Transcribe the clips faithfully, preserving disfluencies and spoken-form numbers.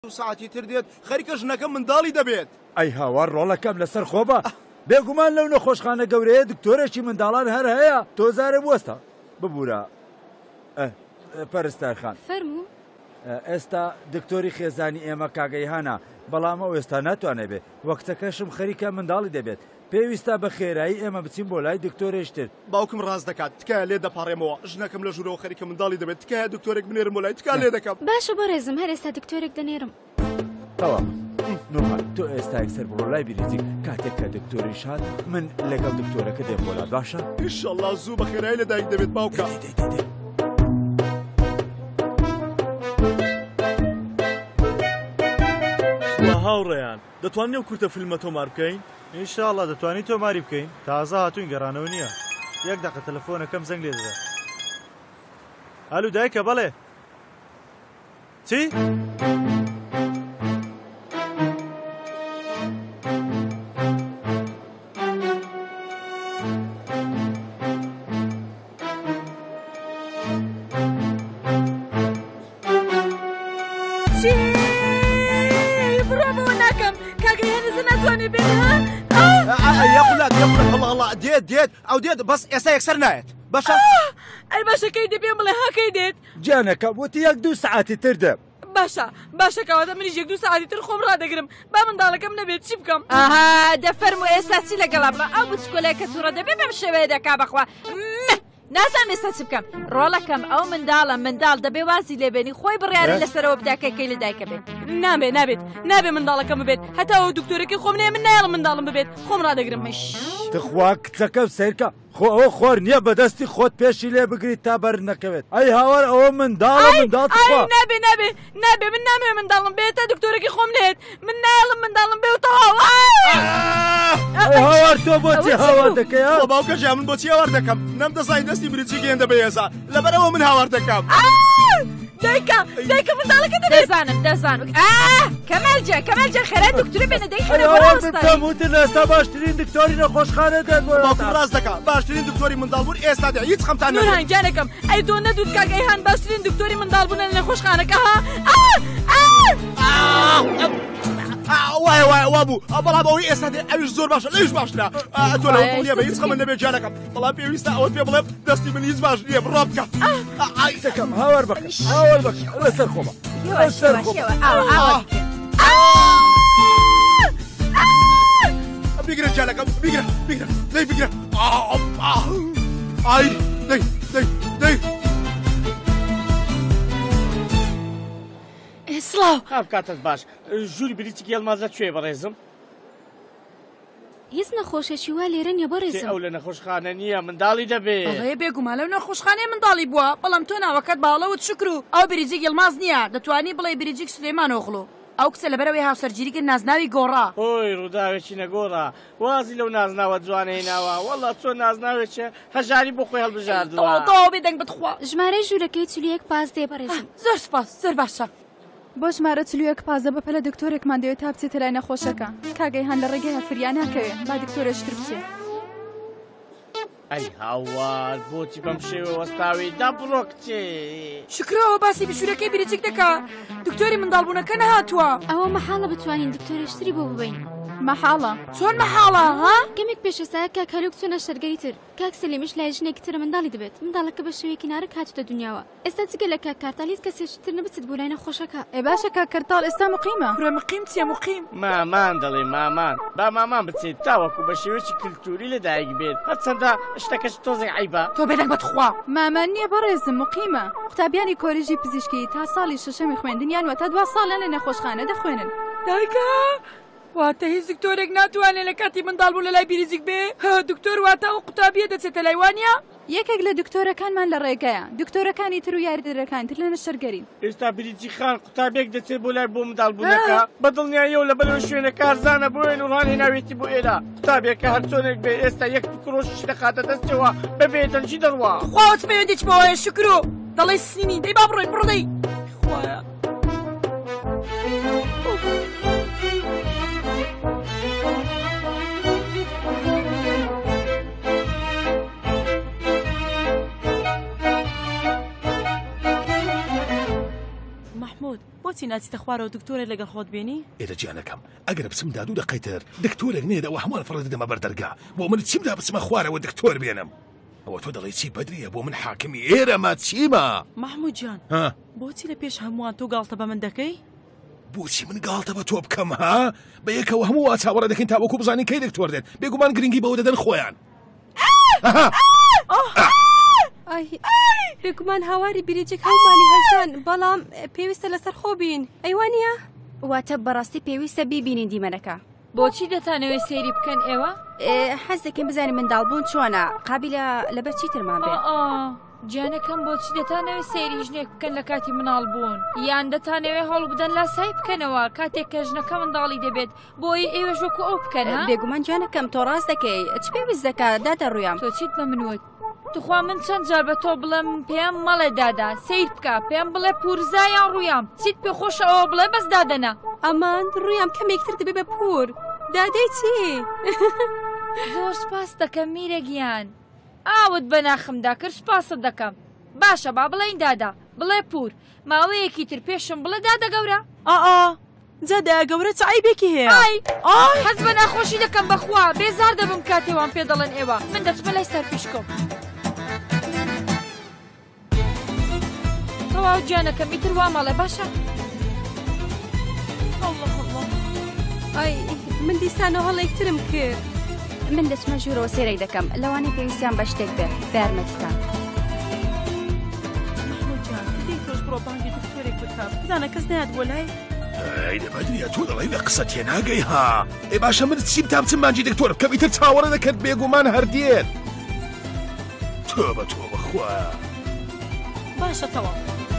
ساعتی تر دێت خەریکە ژنەکەم منداڵی دەبێت. ئەی هاوار ڕۆڵەکەم لەسەر خۆبە بێگومان لەو نەخۆشخانە گەورەیە دکتۆرێکی منداڵان هەر هەیە تۆزارم وەستە ببوورە. پەرستارخان فەرموو ئێستا دکتۆری خێزانی ئێمە کاگەیهانە، بەڵام ئەو ئێستا ناتوانێت بێت وەکتەکەشم خەریکە منداڵی دەبێت. پێویستە بە خێرایی ئێمە بچین بۆ لای دکتۆرێشتر. باوکم ڕاست دەکات، تکایە لێ دەپاڕێمەوە، ژنەکەم لە ژوورەوە خەریکە منداڵی دەبێت، تکایە دکتۆرێک بنێرم بۆ لای، تکا لێ دەکەم. باشە بۆ ڕێزم هەر ئێستا دکتۆرێک دەنێرم. تەواو نۆمان تۆ ئێستا یەکسەر بڕۆ لای بریزیک، کاتێک کە دکتۆریش هات من لەگەڵ دکتۆرەکە دێم بۆ لات، باشە؟ ئینشەڵڵا زوو بە خێرایی لەدایک دەبێت باوکە. هاوڕێیان دەتوانین ئەو کورتە فیلمە تۆمار بکەین؟ ئینشاڵڵا دەتوانین تۆماری بکەین. تازە هاتوین گەڕانەوە نییە. یەک دەقە تەلەفۆنەکەم زەنگ لێ دەدات. ئالو دایکە بەڵێ چی؟ یەقولات یەقولات هەڵاڵا دێت دێت ئەو دێت بەس ئێستا یەکسەر نایەت باشە؟ ئەی باشەکەی دەبێ بڵێ هاکەی دێت جانەکە وتی یەک دوو سەعاتی تر دەم. باشە باشە کەواتە منیش یەک دوو سەعاتی تر خۆم ڕادەگرم با منداڵەکەم نەبێت چی بکەم؟ ئاها دەفەرموو ئێستا چی لەگەڵا بڵە ئەو بچکۆلەیە کە تووڕە دەبێت بەم شێوەیە دەکا بەخوا نازانم ئێستا چی بکەم. ڕۆڵەکەم ئەو منداڵە منداڵ دەبێ وازی لێبێنی خۆی بڕیاری لەسەرەوە بداکەکەی لە دایکە بێت. نابێت نابێت نابێت منداڵەکەم ببێت هەتا ئەو دکتۆرەکەی خۆم نەیە من نایڵم منداڵم ببێت خۆم ڕادەگرم. مەش تخوا کچەکە سیرکە خۆ ئەو خۆر نییە بەدەستی خۆت پێشی لێ بگریت تا بەر نەکەوێت. ئەی هاوار ئەوە منداڵە منداڵ تخوا نابێ نابێ نابێ من نامەوێت منداڵم بێت تا دکتۆرەکەی خۆم نێت من نایڵم منداڵم بێ و تەواو. هاوار تۆ بۆچی هاوار دەکەی؟ باوکە ژیان من بۆچی هاوار دەکەم؟ نەمدەزانی دەستی بریجی گەێندە بە هێزا لەبەرەوە من هاوار دەکەم. دایکە دایکە منداڵەکە دەبێت. دەزانم دەزانم کەمەلجە کەمەلجە خێرا دکتۆرە بێنە دایکەوە وتر ئێستا باشترین دکتۆری نەخۆشخانە دێت بۆ باوکم ڕاست دەکات باشترین دکتۆری منداڵبوون ئێستا دێ هیچ خەمتان نەبێت. نورهان گیانەکەم ئەی تۆ نەدوت کاگەیهان باشترین دکتۆری منداڵبوونە لە نەخۆشخانەکە ها؟ وایە وایە وا بوو بەڵام ئەوەی ئێستا دێ ئەویش زۆر باشە لەویش باشترە. تۆ لەوە نییە بە هیچ خەمە نەبێت جانەکەم بەڵام پێویستە ئەوەت پێ بڵێم دەستی من هیچ باش نییە بڕۆ بکە. ئایسەکەم هاوار بکە هاوار بکە لەسەر خۆمە لەسەر خۆمە. بگرە جانەکەم بگرە بگرە دەی بگرە. ئای دەی دەی دەی سڵاو کام کاتت باش ژووری بریتێکی هەڵمازە کوێ بەڕێزم؟ هیچ نەخۆشێکی وا لێرە نییە بەڕێزم. ئەو لە نەخۆشخانە نییە منداڵی دەبێت. ئەڵێ بێگومان لەو نەخۆشخانەیە منداڵی بووە بەڵام تۆ ناوەکەت باڵەوت شکر و ئەو بریجێک هەڵماز نییە دەتوانی بڵێ بریجێک سلێمان ئۆغڵۆ ئەو کچە لەبەرەوەی هاوسەرگیری کرد نازناوی گۆڕا. هۆی ڕووداوێکی نەگۆڕا وازی لەو نازناوە جوانەی ناوە وەڵا چۆن نازناوێکە هەژاری بۆ خۆی هەڵبژاردووە. تەواو بێ دەنگ بتخوا. ژمارەی ژوورەکەی چلیەک پاس دێ بەڕێزم. زۆر سپاس زۆر باشە. بۆ ژمارە چلوویەک پازە بەپەلە دکتۆرێکمان دەوێت تا بچێتە لای نەخۆشەکە کاگەیهان لە ڕێگەی هەفریان ناکەوێت با دکتۆرێشتر بچێت. ئەی هاوار بۆچی بەم شێوە وەستاوی دابڕۆ کچێ. شکرەوە باسی بشوورەکەی بریجێک دەکا دکتۆری منداڵبوونەکە نەهاتووە. ئەوە مەحاڵە بتوانین دکتۆرێشتری بۆ ببین. مەحاڵە چۆن مەحاڵە ها؟ کەمێک پێشەسایە کاک هەلووک چۆنە شەرگەری تر کاک سەلیمیش لای ژنێکی ترە منداڵی دەبێت منداڵەکە بە شێوەیەکی نارک هاتوتە دنیاوە. ئێستا چگە لە کاک کارتالیت کەسێکی تر نەبچێت بۆ لای نەخۆشەکە. ئێ باشە کاک کەرتاڵ ئێستا مقیمە. کوڕە مقیم چییە مقیم؟ مامان دەڵێ مامان با مامان بچێت تاوەکو بە شێوەیەکی کلتوری لەدایک بێت هەرچەندە شتەکەش تۆزێک عیبە. تۆ بێدەنگ بەتخوا. مامان نییە بەڕێزم مقیمە قوتابیانی کۆلیژی پزیشکی تا ساڵی شەشەمی خوێندنیان وە تا دوا ساڵیان لە نەخۆشخانە دەخوێنن. دایکە واتە هیچ دکتۆرێک ناتوانێت لە کاتی منداڵبوون لە لای بریزیک بێ؟ دکتۆر واتە ئەو قوتابیە دەچێتە لایوانە؟ یەکێک لە دکتۆرەکانمان لە ڕێگەیە دکتۆرەکانی تر و یاریدەرەکانتر لە نەشەرگەرین. ئێستا بریجی خان قوتابێک دەچێت بۆ لای بۆ منداڵبوونەکە بەدڵنیاییەوە لە بەرەوە شوێنە کارزانە بۆێن وڵان هێناوێتی بۆ ئێرە قوتابێکە هەر چۆنێک بێ ئێستا یەک کڕۆشی دەخاتە دەستەوە بەبێ دەنجی دەڕوا. خواوەت پەیوەندیت بەوەیە شکر و دەڵێ سینی دەی با بڕۆین بڕدەی خوایە. بۆچی ناچیتە خوارەوە دکتۆرە لەگەڵ خۆت بێنی؟ ئێرە گیانەکەم ئەگەر بچم دادوو دەقەیتر دکتۆرێک نێدەوە هەمووان فڕە دەمە بەردەرگا بۆ من چیمدا بچمە خوارەوە دکتۆر بێنم ئەوە تۆ دەڵێ چی بەدریە بۆ من حاکمی ئێرەمە چیمە؟ محموود جان بۆچی لە پێش هەمووان تۆ گاڵتە بە من دەکەی؟ بۆچی من گاڵتە بە تۆ بکەم ها؟ بە یەکەوە هەموو وا چاوەڕە دەکەین تا وەکو بزانین کەی دکتۆر دێت بێگومان گرنگی بەوە دەدەن خۆیان بێگومان هاواری بریجێک هەمومانی هەژان بەڵام پێویستە لەسەر خۆ بین ئەیوانە؟ واتە بەڕاستی پێویستە بیبینین دیمەنەکە بۆچی دەتانەوێت سێری بکەن ئێوە؟ حەز دەکەین بزانین منداڵبوون چۆنە قابلە لەبەر چی ترمان بێت؟ گیانەکەم بۆچی دەتانەوێت سێری ژنێک بکەن لە کاتی مناڵ بوون یان دەتانەوێت هەڵ بدەن لاسای بکەنەوە کاتێک کە ژنەکە منداڵی دەبێت بۆی ئێوە ژۆکو ئەو بکەن بێگومان گیانەکەم تۆ ڕاست دەکەی چ پێویست دەکات دادە ڕویان تۆ چیت بە منوت توخوا من چەند جار بە تۆ بڵێم پێم مەڵێ دادا سیر بکە پێم بڵێ پورزایان ڕویام چیت پێ خۆشە ئەوە بڵێ بەس دادەنا ئەمان ڕویام کەمێکتر دەبێ بە پور دادەی چی؟ زۆر سپاس دەکەم میرەگیان ئاوت بە ناخمدا کرد سپاست دەکەم باشە با بڵێین دادا بڵێ پور ماوەیەکی تر پێشم بڵێ دادە گەورە ئا جادا گەورە چ عیبێکی هەیە حەز بە ناخۆشی دەکەم بەخوا بێزار دەبم کاتێوان پێ دەڵێن ئێوە من دەچمە لای سەر پیشکۆم تەواو گیانەکەم ئیتر وا ماڵێ باشە ئای من دیسانەوە هەڵێکترم کرد من دەچمە ژوورەوە سێرەی دەکەم لەوانەیە پێویستیان بە شتێک بێت بەیارمەتیتان بانگی دکتۆرێک بکەم بزانە کەس نەیات بۆ لای ئەی دەبەدریە تۆ دەڵێ لە قسە تێناگەی ها ئێ باشە من چی بتام بچم مانجی دکتۆر بکەم ئیتر چاوەڕە دەکرد بێگومان هەردێت تۆ بە تۆ بەخوا باشە تەواو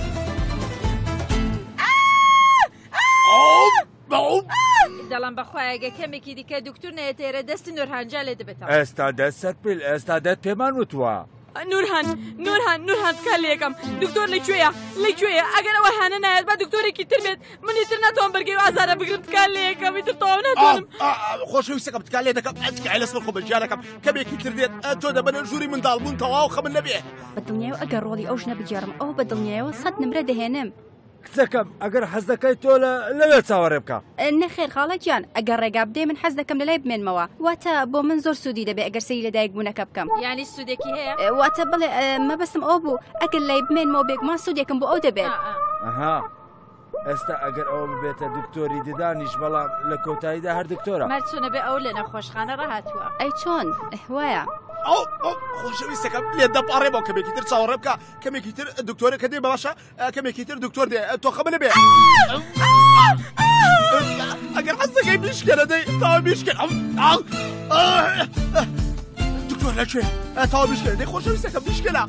دەڵام بەخوایەگە کەمێکی دیکە دکتور نەیەتێرە دەستی نورهانجا لێ دەبێتەوە ئێستا دەست سەرپل ئێستا دەت پێمان وتووە نورهان نورهان نورهان کار لێکم دکتۆر لەکوێیە لەکوێیە ئەگەر ئەوە هانە نایەت بە دکتۆرێکی تر بێت منی تر ناتوان بەرگەی ئازارە بگرم کار لێکم ئیتر تەواو ناتوانم خۆشەویستەکەم تکار لێ دەکەم ئەتکای لەسەر خۆ بەجارەکەم کەمێکی تر دێت تۆ دەبەنە ژووری منداڵبوون تەواو خەمن نەبێ بەدڵنیایە ئەگەر ڕۆڵی ئەو ژنە بجێڕم ئەو بەدڵنیایەوە سەد نمرە دەهێنم کچەکەم ئەگەر حەز دەکەیت تۆ لەوێ چاوەڕێ بکە نەخێر خاڵە گیان ئەگەر ڕێگا بدەی من حەز دەکەم لەلای بمێنمەوە واتە بۆ من زۆر سوودی دەبێت ئەگەر سەیری لەدایک بوونەکە بکەم یانی سوودێکی هەیە واتە بڵێ مەبەستم ئەو بوو ئەگەر لای بمێنمەوە بێگومان سوودێکم بۆ ئەو دەبێت ئەها ئێستا ئەگەر ئەوە ببێتە دکتۆری ددانیش بەڵام لە کۆتاییدا هەر دکتۆرە مەرچۆنە بێ ئەو لە نەخۆشخانە ڕەهاتووە ئەی چۆن وایە ئەو خۆشەویستەکەم لێ دەپارڕێ بۆ کەمێکی تر چاوەڕێ بکە کەمێکی تر دکتۆرەکە دێ باشە کەمێکی تر دکتۆر دێ تۆ خەمە نەبێ ئەگەر حەز دەکەی بیشکێنە دەی تاوا بیشکێن دکتۆر لەکوێ تاوا بیشکێنە دەی خۆشەویستەکەم بیشکێنە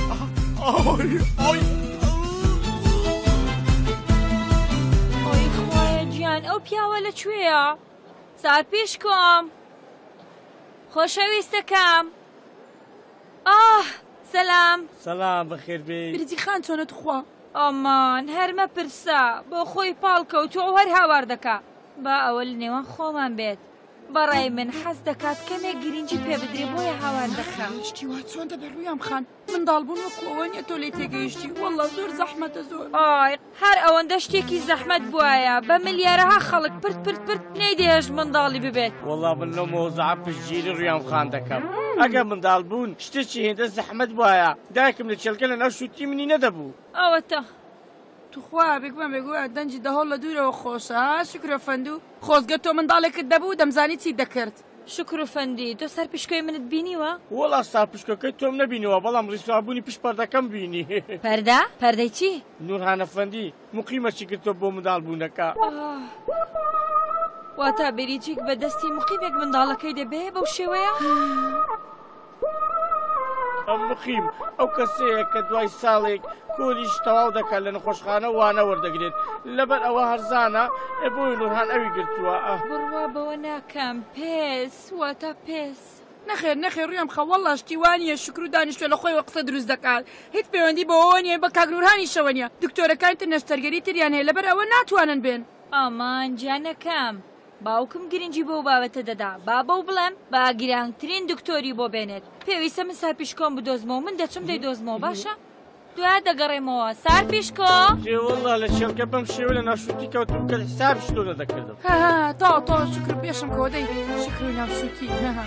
ئۆی خوایە گیان ئەو پیاوە لەکوێیە سار پێش کۆم خۆشەویستەکەم ئاه سەلام سەلام بەخێر بێ بریجی خان چۆنت خوا ئەمان هەرمە پرسە بۆ خۆی پاڵکەوتووە و هەر هاوار دەکا با ئەوە لە نێوان خۆمان بێت بەڕای من حەز دەکات کەمێک گرنگی پێ بدرێ بۆیە هاوار دەکەم شتی وا چۆن دەبێ ڕویام خان منداڵبوون وەکو ئەوە نیە تۆ لێ تێگەیشتی وەڵڵا زۆر زەحمەتە زۆر ئای هەر ئەوەندە شتێکی زەحمەت بووایە بە ملیارەها خەڵک پرت پرت پرت نەیدێش منداڵی ببێت وەڵڵا من لەو مۆزەعە پشتگیری ڕویام خان دەکەم ئەگەر منداڵ بوون شتێکی هێندە زەحمەت بووایە دایکم لە چێلکە لە ناو شوتی منی نەدەبوو ئەوەتە توخوا بێگومان بێگووە دەنجی دەهۆڵ لە دوورەوە خۆشە شکرە فەندوو خۆزگە تۆ منداڵێکت دەبوو دەمزانی چی دەکرد شکر و فەندی تۆ سەر پشکۆی منت بینیوە؟ وەڵا سار پشکەکەی تۆم نەبینیوە بەڵام ڕیسوابوونی پشت پەردەکەم بینی پەردا؟ پەردەی چی؟ نورهانە فەندی موقیمەچی کردۆ بۆ منداڵبوونەکە واتە بریجێک بە دەستی موقیمێک منداڵەکەی دەبێ بەو شێوەیە؟ ئەم مخیم ئەو کەسەیە کە دوای ساڵێک کۆلیش تەواو دەکات لە نەخۆشخانە وانە وەردەگرێت لەبەر ئەوە هەرزانە بۆی نورهان ئەوی گرتووە بڕوا بەوە ناکەم پێس واتە پێس نەخێر نەخێر ڕویام خەوەڵا شتیوانیە شکر و دانیشتوێ لە خۆی قسە دروست دەکات هیچ پەیوەندی بەوە نیە بە کاک نورهانی شەوە نیە دکتۆرەکان تر نەشتەرگەری تریان هەیە لەبەر ئەوە ناتوانن بێن ئامان گیانەکەم باوکم گرنگی بۆ بابەتە دەدا با بەو بڵێم با گیرانترین دکتۆری بۆ بێنێت پێویستە من سەر پیشکۆم بدۆزمەوە من دەچم دەیدۆزمەوە باشە؟ دوای دەگەڕێمەوە سار پیشکۆ والله لە شێڵکە بەم شێوە لە ناشوتی کەوتم کە حساب شلۆ دەکردم ها تا تا شکر پێشم کەوە دەی شکر و ناشوتی ها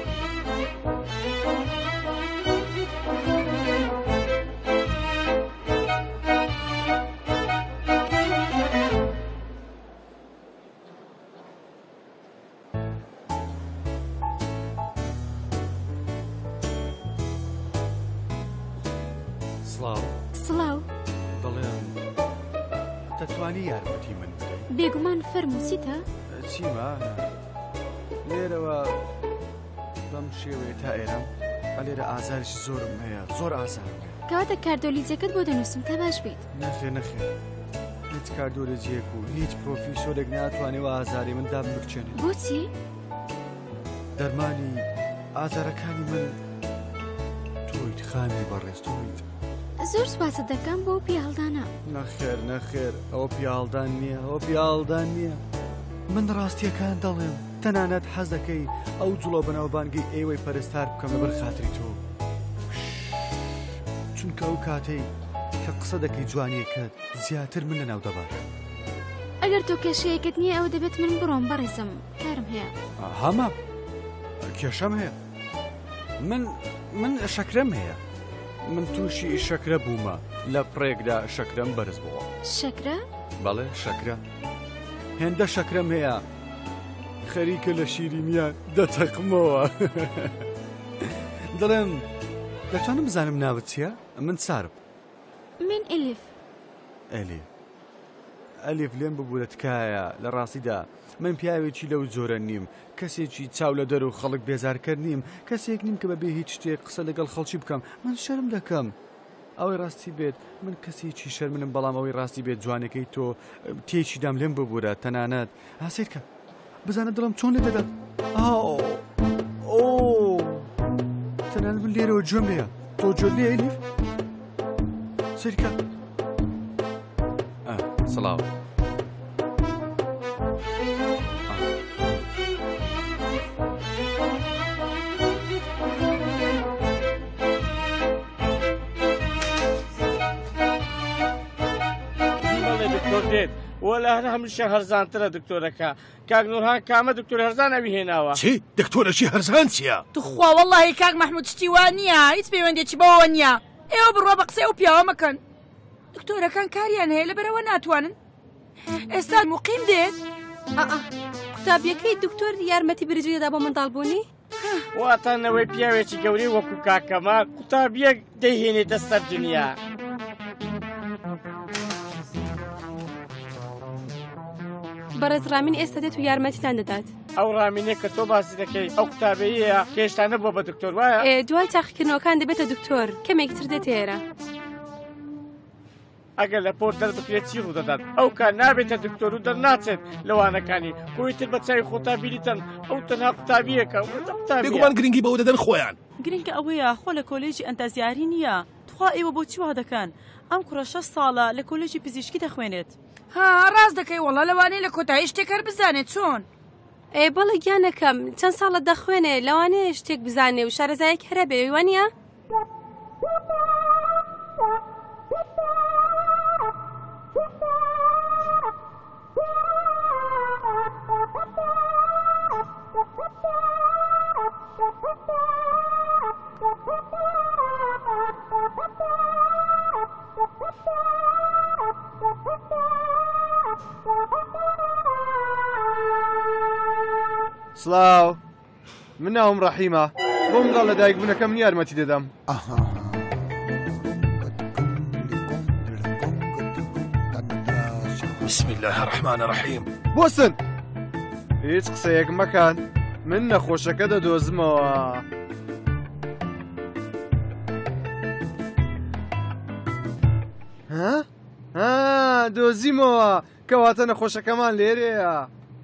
سڵاو دەڵێم دەتوانی یارمەتی من بدەیت بێگومان فەرمووچیتە چیمە لێرەوە بەم شێوەیە تا ئێرەم لێرە ئازارش زۆرم هەیە زۆر ئازار کەواتە کاردۆلیجەکەت بۆ دەنووسم تا باش بیت نەخێ نەخێ هیچ کاردۆلجیەک و هیچ پرۆفیسۆرێک ناتوانێەوە ئازاری من دام بکچێنێت بۆچی؟ دەرمانی ئازارەکانی من تۆیت خامی بەڕێز تۆیت زۆر سوپاسە دەکەم بۆ پیاڵدانە نەخێر نەخێر ئەوە پیاڵدان نییە ئەوە پیاڵدان نییە من ڕاستیەکان دەڵێم تەنانەت حەز دەکەی ئەو جوڵۆ بەناوبانگی ئێوەی پەرستار بکەم لەبەر خاتری تۆ چونکە ئەو کاتەی کە قسە دەکەی جوانیەکەت زیاتر من لە ناو دەبات ئەگەر تۆ کێشەیەکت نییە ئەو دەبێت من بڕۆم بەڕێزم کارم هەیە هەمە کێشەم هەیە من من شەکرەم هەیە من تووشی شەکرە بوومە لە پڕێکدا شەکرەم بەرز بووە شەکرە؟ بەڵێ شەکرە هێندە شەکرەم هەیە خەریکە لە شیرینیە دەتەقمەوە دەڵێم دەتوانم بزانم ناوت چییە؟ من سارم من ئەلیف ئەلیف ئەلیف لێم ببوورە تکایە لە ڕاستیدا من پیاوێکی لەو جۆرە نیم کەسێکی چاو لە دەر و خەڵک بێزارکرد نیم کەسێک نیم کە بەبێ هیچ شتێک قسە لەگەڵ خەڵکی بکەم من شەرم دەکەم ئەوەی ڕاستی بێت من کەسێکی شەرمنم بەڵام ئەوەی ڕاستی بێت جوانەکەی تۆ تێکی دام لێم ببوورە تەنانەت هاسیرکە بزانە دڵم چۆن لێ دەدات ئاو ئۆ تەنانەت من لێرەوە گوێم لێیە تۆ گوێت لێ ئەلیف سیرکە سڵاو وەلا هەر هەمیشە هەرزانترە دکتۆرەکە کاک نورهان کامە دکتۆر هەرزان ئەوی هێناوە چی دکتۆرەشی هەرزان چییە؟ توخوا وەڵڵاهی کاک مەحموود شتی وان نییە هیچ پەیوەندێکی بەوە نییە ئێوە بڕۆ بە قسەی ئەو پیاوە مەکەن دکتۆرەکان کاریان هەیە لەبەرەوە ناتوانن ئێستا موقیم دێت قوتابیەکەی دکتۆر یارمەتی بریجەدا بۆ منداڵبوونی؟ واتانەوەی پیاوێکی گەورەی وەکو کاکەمان قوتابیەک دەیهێنێتە سەر دنیا بەڕێز ڕامین ئێستا دێت و یارمەتیتان دەدات ئەو ڕامینێک کە تۆ باسی دەکەی ئەو قوتابەیە کێشتانە بۆ بە دکتۆر وایە دوای تاقیکردنەوەکان دەبێتە دکتۆر کەمێکی تر دێت ئێرە ئەگەر لە پۆر دەربکرێت چی ڕوودەدات ئەو کار نابێتە دکتۆر و دەرناچێت لەوانەکانی خۆی تر بە چاوی خۆتا بیریتەن ئەو تەنها قوتابیەکە بێگومان گرنگی بەوە دەدەن خۆیان گرنگە ئەوەیە خۆ لە کۆلێژی ئەندازیاری نییە تخوا ئێوە بۆچی وا دەکەن ئەم کوڕە شەش ساڵە لە کۆلێژی پزیشکی دەخوێنێت ها ڕاست دەکەی وەڵا لەوانەیە لە کۆتایی شتێک هەر بزانێت چۆن ئێ بەڵێ گیانەکەم چەند ساڵە دەخوێنێ لەوانەیە شتێک بزانێ و شارەزایەک هەرە بێ وانە؟ سڵاو من ناوم ڕەحیمە بۆ منداڵ لە دایک بوونەکەم یارمەتی دەدەم بسم الله الرحمن الرحیم بۆسن هیچ قسەیەک مەکەن من نەخۆشەکە دەدۆزمەوە ها؟ ها دۆزیمەوە کەواتە نەخۆشەکەمان لێرەیە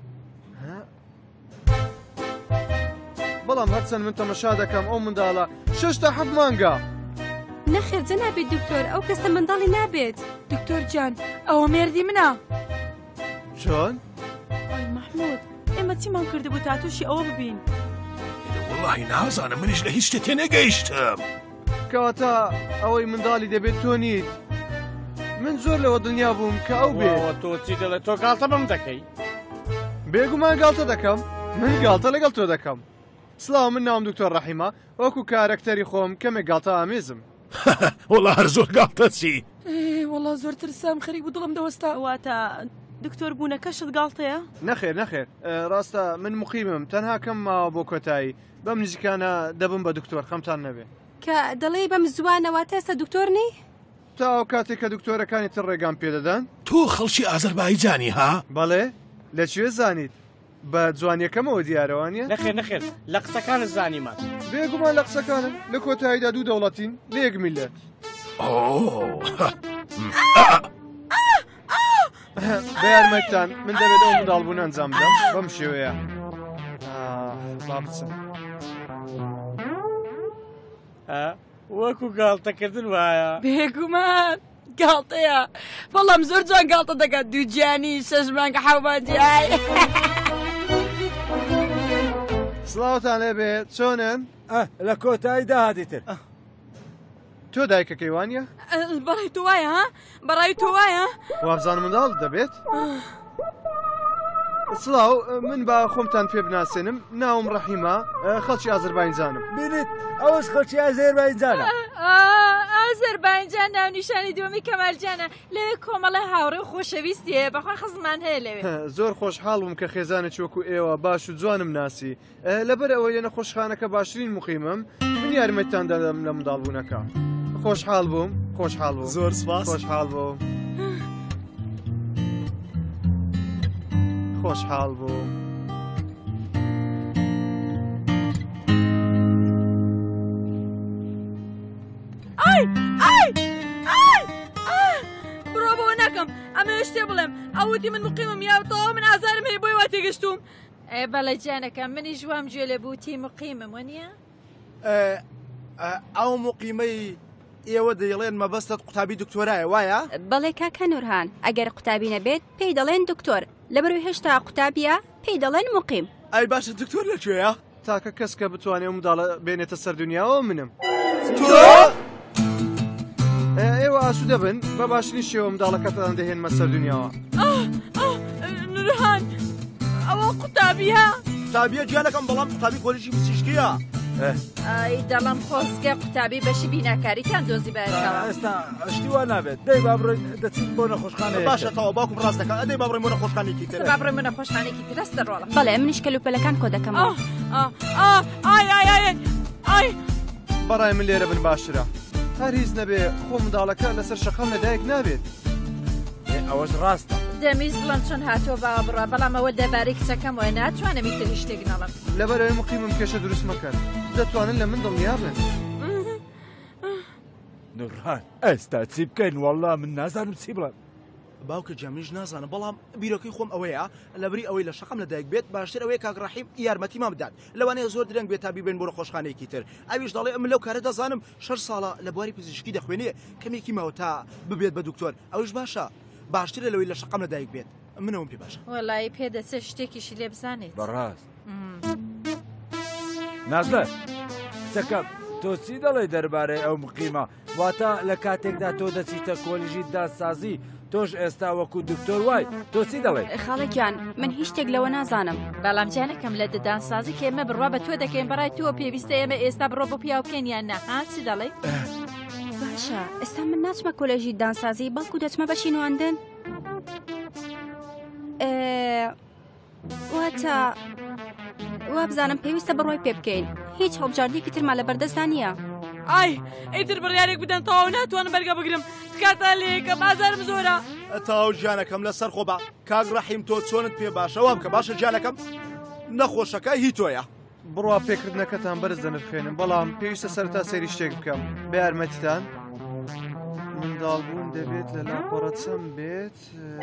بەڵام هەرچەند من تەمەشا دەکەم ئەو منداڵە شەش تا حەوت مانگە نەخێر جە نابێت دکتۆر ئەو کەسە منداڵی نابێت دکتۆر جان ئەوە مێردی منە چۆن؟ ئای مەحموود ئێمە چیمان کردبوو تا تووشی ئەوە ببین وەڵڵاهی نازانم منیش لە هیچ شتێ تێنەگەیشتم کەواتە ئەوەی منداڵی دەبێت تۆ نیت من زۆر لەوە دڵنیا بووم کە ئەو بێت تۆ چی دەڵێت تۆ گاڵتە بەم دەکەی بێگومان گاڵتە دەکەم من گاڵتە لەگەڵ تۆ دەکەم سڵاو من ناوم دکتۆر ڕەحیمە وەکو کارەکتەری خۆم کەمێک گاڵتە ئامێزم وەڵا هەر زۆر گاڵتە چی وەڵا زۆر ترسام خەریک بوو دڵم دەوەستا واتە دکتۆر بوونەکەشت گاڵتەیە؟ نەخێر نەخێر ڕاستە من مقیمم تەنها کەم ماوە بۆ کۆتایی بەم نزیکانە دەبم بە دکتۆر خەمتان نەبێ کە دەڵێ بەم زوانەواتە ئێستا دکتۆر نی؟ تا ئەو کاتێک کە دکتۆرەکانی تر ڕێگام پێدەدەن تۆ خەڵکی ئازەربایجانی ها؟ بەڵێ لەکوێ زانیت بە جوانیەکەمەوە دیارەوانیە؟ نەخێر نەخێر لە قسەکانت زانیمان بێگومان لە قسەکانم لە کۆتاییدا دوو دەوڵەتین لە یەک میلەت بەیارمەتان من دەبێت ئەو منداڵبوون ئەنجام بدەم بەم شێوەیە با بچم وەکو گاڵتەکردن وایە بێگومان گاڵتەیە بەڵام زۆر جوان گاڵتە دەکات دوو گیانی شەش مانگە حەومەندیای سڵاوتان لێبێت چۆنن؟ لە کۆتایی داهاتیتر تۆ دایکەکەی وانە؟ بەڕای تۆ وایە ها؟ بەڕای تۆ وایە؟ وابزانم منداڵ دەبێت؟ سڵاو من با خۆمتان پێ بناسێنم ناوم ڕەحیمە خەڵکی ئازەربایجانم بینیت ئەوەش خەڵکی ئازەربایجانە ئازەربایجان ناونیشانی دووەمی کەمالجانە لەوێ کۆمەڵە هاوڕێ و خۆشەویستی هەیە بەخوا خزمان هەیە لەوێ زۆر خۆشحاڵ بووم کە خێزانە چۆکو ئێوە باش و جوانم ناسی لەبەر ئەوە لە نەخۆشخانەکە باشترین مقیمم من یارمەتتان دەدەم لە منداڵبوونەکە خۆشحاڵ بووم خۆشحاڵ بووم زۆر سپاس خۆشحاڵ بووم خۆشحاڵ بووم ئای ئای ئای بڕۆ بۆ نەکەم ئەمە شتێ بڵێم ئەوتی من مقیمم یاوتەوە من ئازارم هەیە بۆی وا تێگەشتوم ئێ بەڵێ جانەکەم منی ژوام گوێ لێ بووتی مقیمم وەنیە؟ ئەو مقیمەی ئێوە دەیڵێن مەبەستت قوتابی دکتۆرایە وایە؟ بەڵێ کاکە نورهان ئەگەر قوتابی نەبێت پێی دەڵێن دکتۆر لەبەرەوەی هێشتا قوتابیە پێی دەڵێن مقیم ئەی باشە دکتۆر لەکوێیە؟ تاکە کەس کە بتوانێت منداڵە بێنێتە سەر دنیاەوە منم ئێوە ئاسوودە بن بە باشترین شێوە منداڵەکەتان دەهێنمە سەر دنیاوە نورهان ئەوە قوتابیە؟ قوتابیە گیانەکەم بەڵام قوتابی کۆلیژی پزیشکیە ئای دەڵام خۆزگە قوتابی بەشی بیناکاریتان دۆزی بایەکەوە ئێستا شتی وا نابێت دەی با بڕۆین دەچین بۆ نەخۆشخانەیە باشە تەواو باوکم ڕاست دەکات ئەدەی با بڕۆین بۆ نەخۆشخانەیەکی تر با بڕۆین بۆ نەخۆشخانەیەکی تر ئەستە ڕۆڵە بەڵێ منیش کەلوپەلەکان کۆ دەکەمەوە ئای ئای ئای ئای بەڕای من لێرە بن باشترە هەر هیچ نەبێ خۆ منداڵەکە لەسەر شەقام لەدایک نابێت ئەوەش ڕاستە دەمیز بڵم چۆن هاتۆ باوە بڕە بەڵام ئەوە دەبارەی کچەکەم وە ناتوانم ئیتر هیچ شتێک نەڵم لەبەرەوەی مقیمم کێشە دروست مەکەن دەتوانن لە من دڵنیا بن نورهان ئێستا چی بکەین وەڵڵا من نازانم چی بڵێم باوکە جەمیش نازانم بەڵام بیرۆکەی خۆم ئەوەیە لەبری ئەوەی لە شەقام لەدایک بێت باشتر ئەوەیە کاک ڕەحیم یارمەتیمان بدات لەوانەیە زۆر درەنگ بێت تا بیبێن بۆ نەخۆشخانەیەکی تر ئەویش دەڵێ من لەو کارە دەزانم شەش ساڵە لە بواری پزیشکی دەخوێنێ کەمێکی ماوە تا ببێت بە دکتۆر ئەوش باشە باشترە لەوەی لە شەقام لەدایک بێت منەوەم پێ باشە وەڵای پێدەچێت شتێکیشی لێ بزانێت بەڕاست نازدە کچەکەم تۆ چی دەڵێ دەربارەی ئەو مقیمە واتە لە کاتێکدا تۆ دەچیتە کۆلیژی دادسازی تۆش ئێستا وەکو دکتۆر وای تۆ چی دەڵێ؟ خاڵێکیان من هیچ شتێک لەوە نازانم بەڵام جانەکەم لە ددانسازی کە ئێمە بڕوا بە تۆ دەکەین بەڕای تۆ پێویستە ئێمە ئێستا بڕۆ بۆ پیاو بکەین یان نە ها چی دەڵێ؟ باشە ئێستا من ناچمە کۆلێژی دانسازی بەڵکو دەچمە بەشی نواندن واتە وابزانم پێویستە بڕۆی پێ بکەین هیچ هەڵبژاردێکی ترمان لە بەردەستدا نییە ئای ئیتر بڕیارێک بدەن تەواو ناتوانم بەرگە بگرم تکاتە لێکەم ئازارم زۆرە تاو گیانەکەم لەسەر خۆبە کاک ڕەحیم تۆ چۆنت پێ باشەوە بکە باشە گیانەکەم نەخۆشەکە هی تۆیە بڕوا پێکردنەکەتان بەرز دەنرخێنم بەڵام پێویستە سەرتا سەیری شتێک بکەم بە یارمەتیتان منداڵبوون دەبێت لە لاپەڕە چەم بێت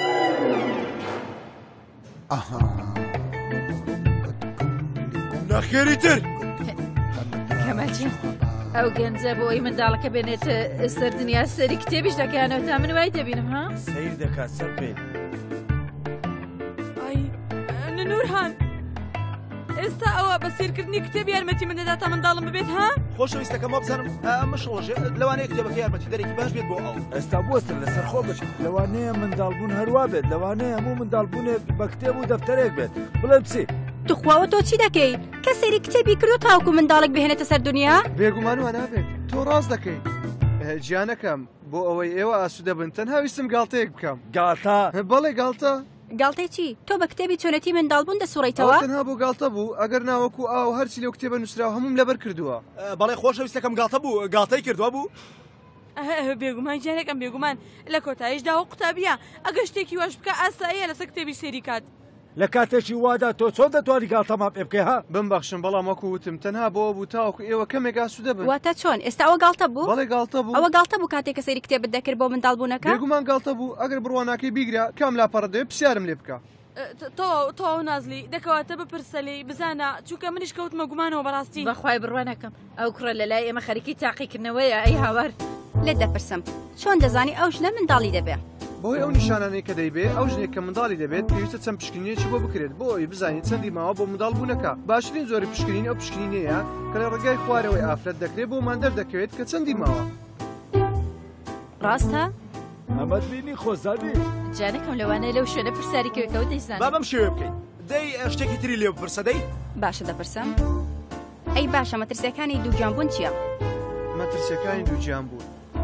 نەخێری تر کەماچی ئەو گەنجە بۆی منداڵەکە بێنێتە سەر دنیا سەری کتێبیش دەکەیانەوە تا من وای دەبینم ها سیر دەکات سەر بێت ئای نورهان ئێستا ئەوە بە سیرکردنی کتێب یارمەتی من دەدات تا منداڵم ببێت ها؟ خۆشەویستەکەم وە بزانم ئەمە شڵەژێ لەوانەیە کتێبەکە یارمەتی دەرێکی باش بێت بۆ ئەو. ئێستا بوەستن لەسەر خۆ بچ لەوانەیە منداڵبوون هەروە بێت لەوانەیە هەموو منداڵبوونێک بە کتێب و دەفتەرێک بێت بڵێ بچی. توخواوە تۆ چی دەکەی؟ کە سەیری کتێبی کردو تاوکو منداڵێک بهێنێتە سەر دنیا؟ بێگومان وە نابێت تۆ ڕاست دەکەی. گیانەکەم بۆ ئەوەی ئێوە ئاسوودە بن تەنها ویستم گاڵتەیەک بکەم. گاڵتە؟ بەڵێ گاڵتە؟ گاڵتەی چی؟ تۆ بە کتێبی چۆنەتی منداڵبوون دەسوڕیتەوە؟ تەنها بۆ گاڵتە بوو ئەگەر ناوەکو ئاو هەرچی لەو کتێبە نووسراوە هەموم لەبەر کردووە. بەڵێ خۆشەویستەکەم گاڵتە بوو گاڵتەی کردووە بوو؟ بێگومان گیانەکەم بێگومان لە کۆتاییشدا و قوتابیە ئەگە شتێکی واش بکە ئاساییە لەسەر کتێبی سێری کات. لە کاتێکی وادا تۆ چۆن دەتوانی گاڵتەمان پێ بکەی ها؟ بمبەخشم بەڵام وەکو وتم تەنها بۆ بوو تاوەکو ئێوە کەمێک ئاسوودە بن. واتە چۆن ئێستا ئەوە گاڵتە بوو؟ بەڵێ گاڵتە بوو. ئەوە گاڵتە بوو کاتێک کە سەیری کتێبت دەکرد بۆ منداڵبوونەکە؟ بێگومان گاڵتە بوو ئەگەر بڕواناکەی بیگرا کام لاپەڕە دەوێت پرسیارم لێ بکە. تۆ تۆ نازلی دەکەواتە بپرسە لێی بزانە چووکە منیش کەوتمە گومانەوە بەڕاستی. بەخوای بڕوانەکەم ئەو کوڕە لە لای ئێمە خەریکی تاقیکردنەوەیە ئەی هاوار. لێت دەپرسم چۆن دەزانی ئەو ژنە منداڵی دەبێ؟ بۆی ئەو نیشانانەی کە دەیبێ ئەو ژنێک کە منداڵی دەبێت پێویستە چەند پشکنینێکی بۆ بکرێت بۆ ئەوی بزانیت چەندی ماوە بۆ منداڵ بوونەکە. باشترین زۆری پشکنین ئەو پشکنینەیە کە لە ڕێگای خوارەوەی ئافرەت دەکرێت بۆمان دەردەکەوێت کە چەندی ماوە. ڕاستە؟ ئەمەت بینی خۆزانی؟ جانەکەم لەوانەیە لەو شوێنە پرسیاری کەوێتەوە دەیزانم. با بەم شێوە بکەین. دەی شتێکی تری لێ بپرسە دەی؟ باشە دەپرسم. ئەی باشە مەترسیەکانی دووگیانبوون چییە؟ مەترسیەکانی دووگیانبوون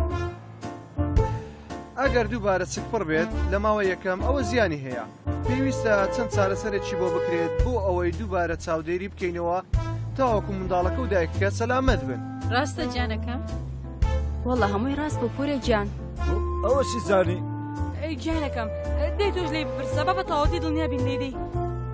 ئەگەر دووبارە چک پڕ بێت لە ماوە یەکەم ئەوە زیانی هەیە. پێویستە چەند چارەسەرێکی بۆ بکرێت بۆ ئەوەی دووبارە چاودێری بکەینەوە تاوەکو منداڵەکە و دایکەکە سەلامەت بن. ڕاستە جانەکەم؟ وەڵڵا هەمووی ڕاست بۆ پورێ گیان. ئەوە چی زانی؟ گیانەکەم دەی تۆش لێ بپرسە بە بە تەواوەتی دڵنیا بین لێ دەی.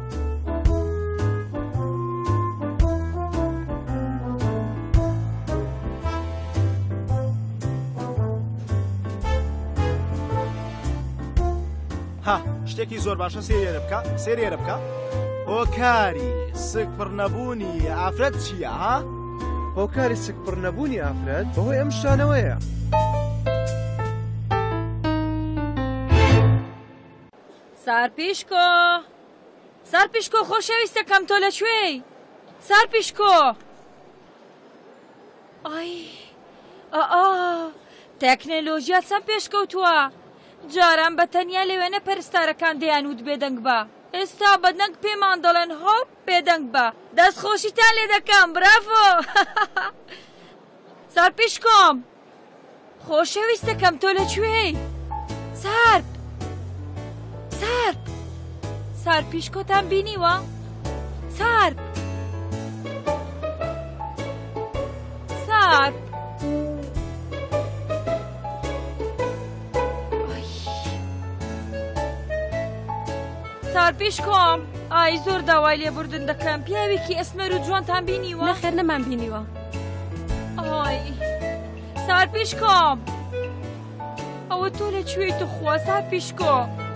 ها شتێکی زۆر باشە سێرێرە بکە سێرێرە بکە. هۆکاری سک پڕ نەبوونی ئافرەت چییە ها؟ هۆکاری سک پڕ نەبوونی ئافرەت بەهۆی ئەم شتانەوەیە. سارپیشکۆ سارپیشکۆ خۆشەویستەکەم تۆ لەکوێی؟ سارپیشکۆ ئای ئا تەکنەلۆژیا چەند پێشکەوتووە. جاران بە تەنیا لەوێنە پەرستارەکان دەیانوت بێدەنگ بە ئێستا بەدەنگ پێمان دەڵێن هۆپ بێدەنگ بە دەستخۆشیتان لێ دەکەم. برافۆ سارپیشکۆم خۆشەویستەکەم تۆ لەکوێی؟ سارپ سارپ سارپیشکۆتان بینیوە؟ سارپ سارپ سارپیشکۆم ئای زۆر داوای لێبوردن دەکەم پیاوێکی ئەسمەر و جوانتان بینیوە؟ نەخێر نەمان بینیوە. ئای سارپیشکۆم ئەوە تۆ لەکوێی توخوا سارپیشکۆ؟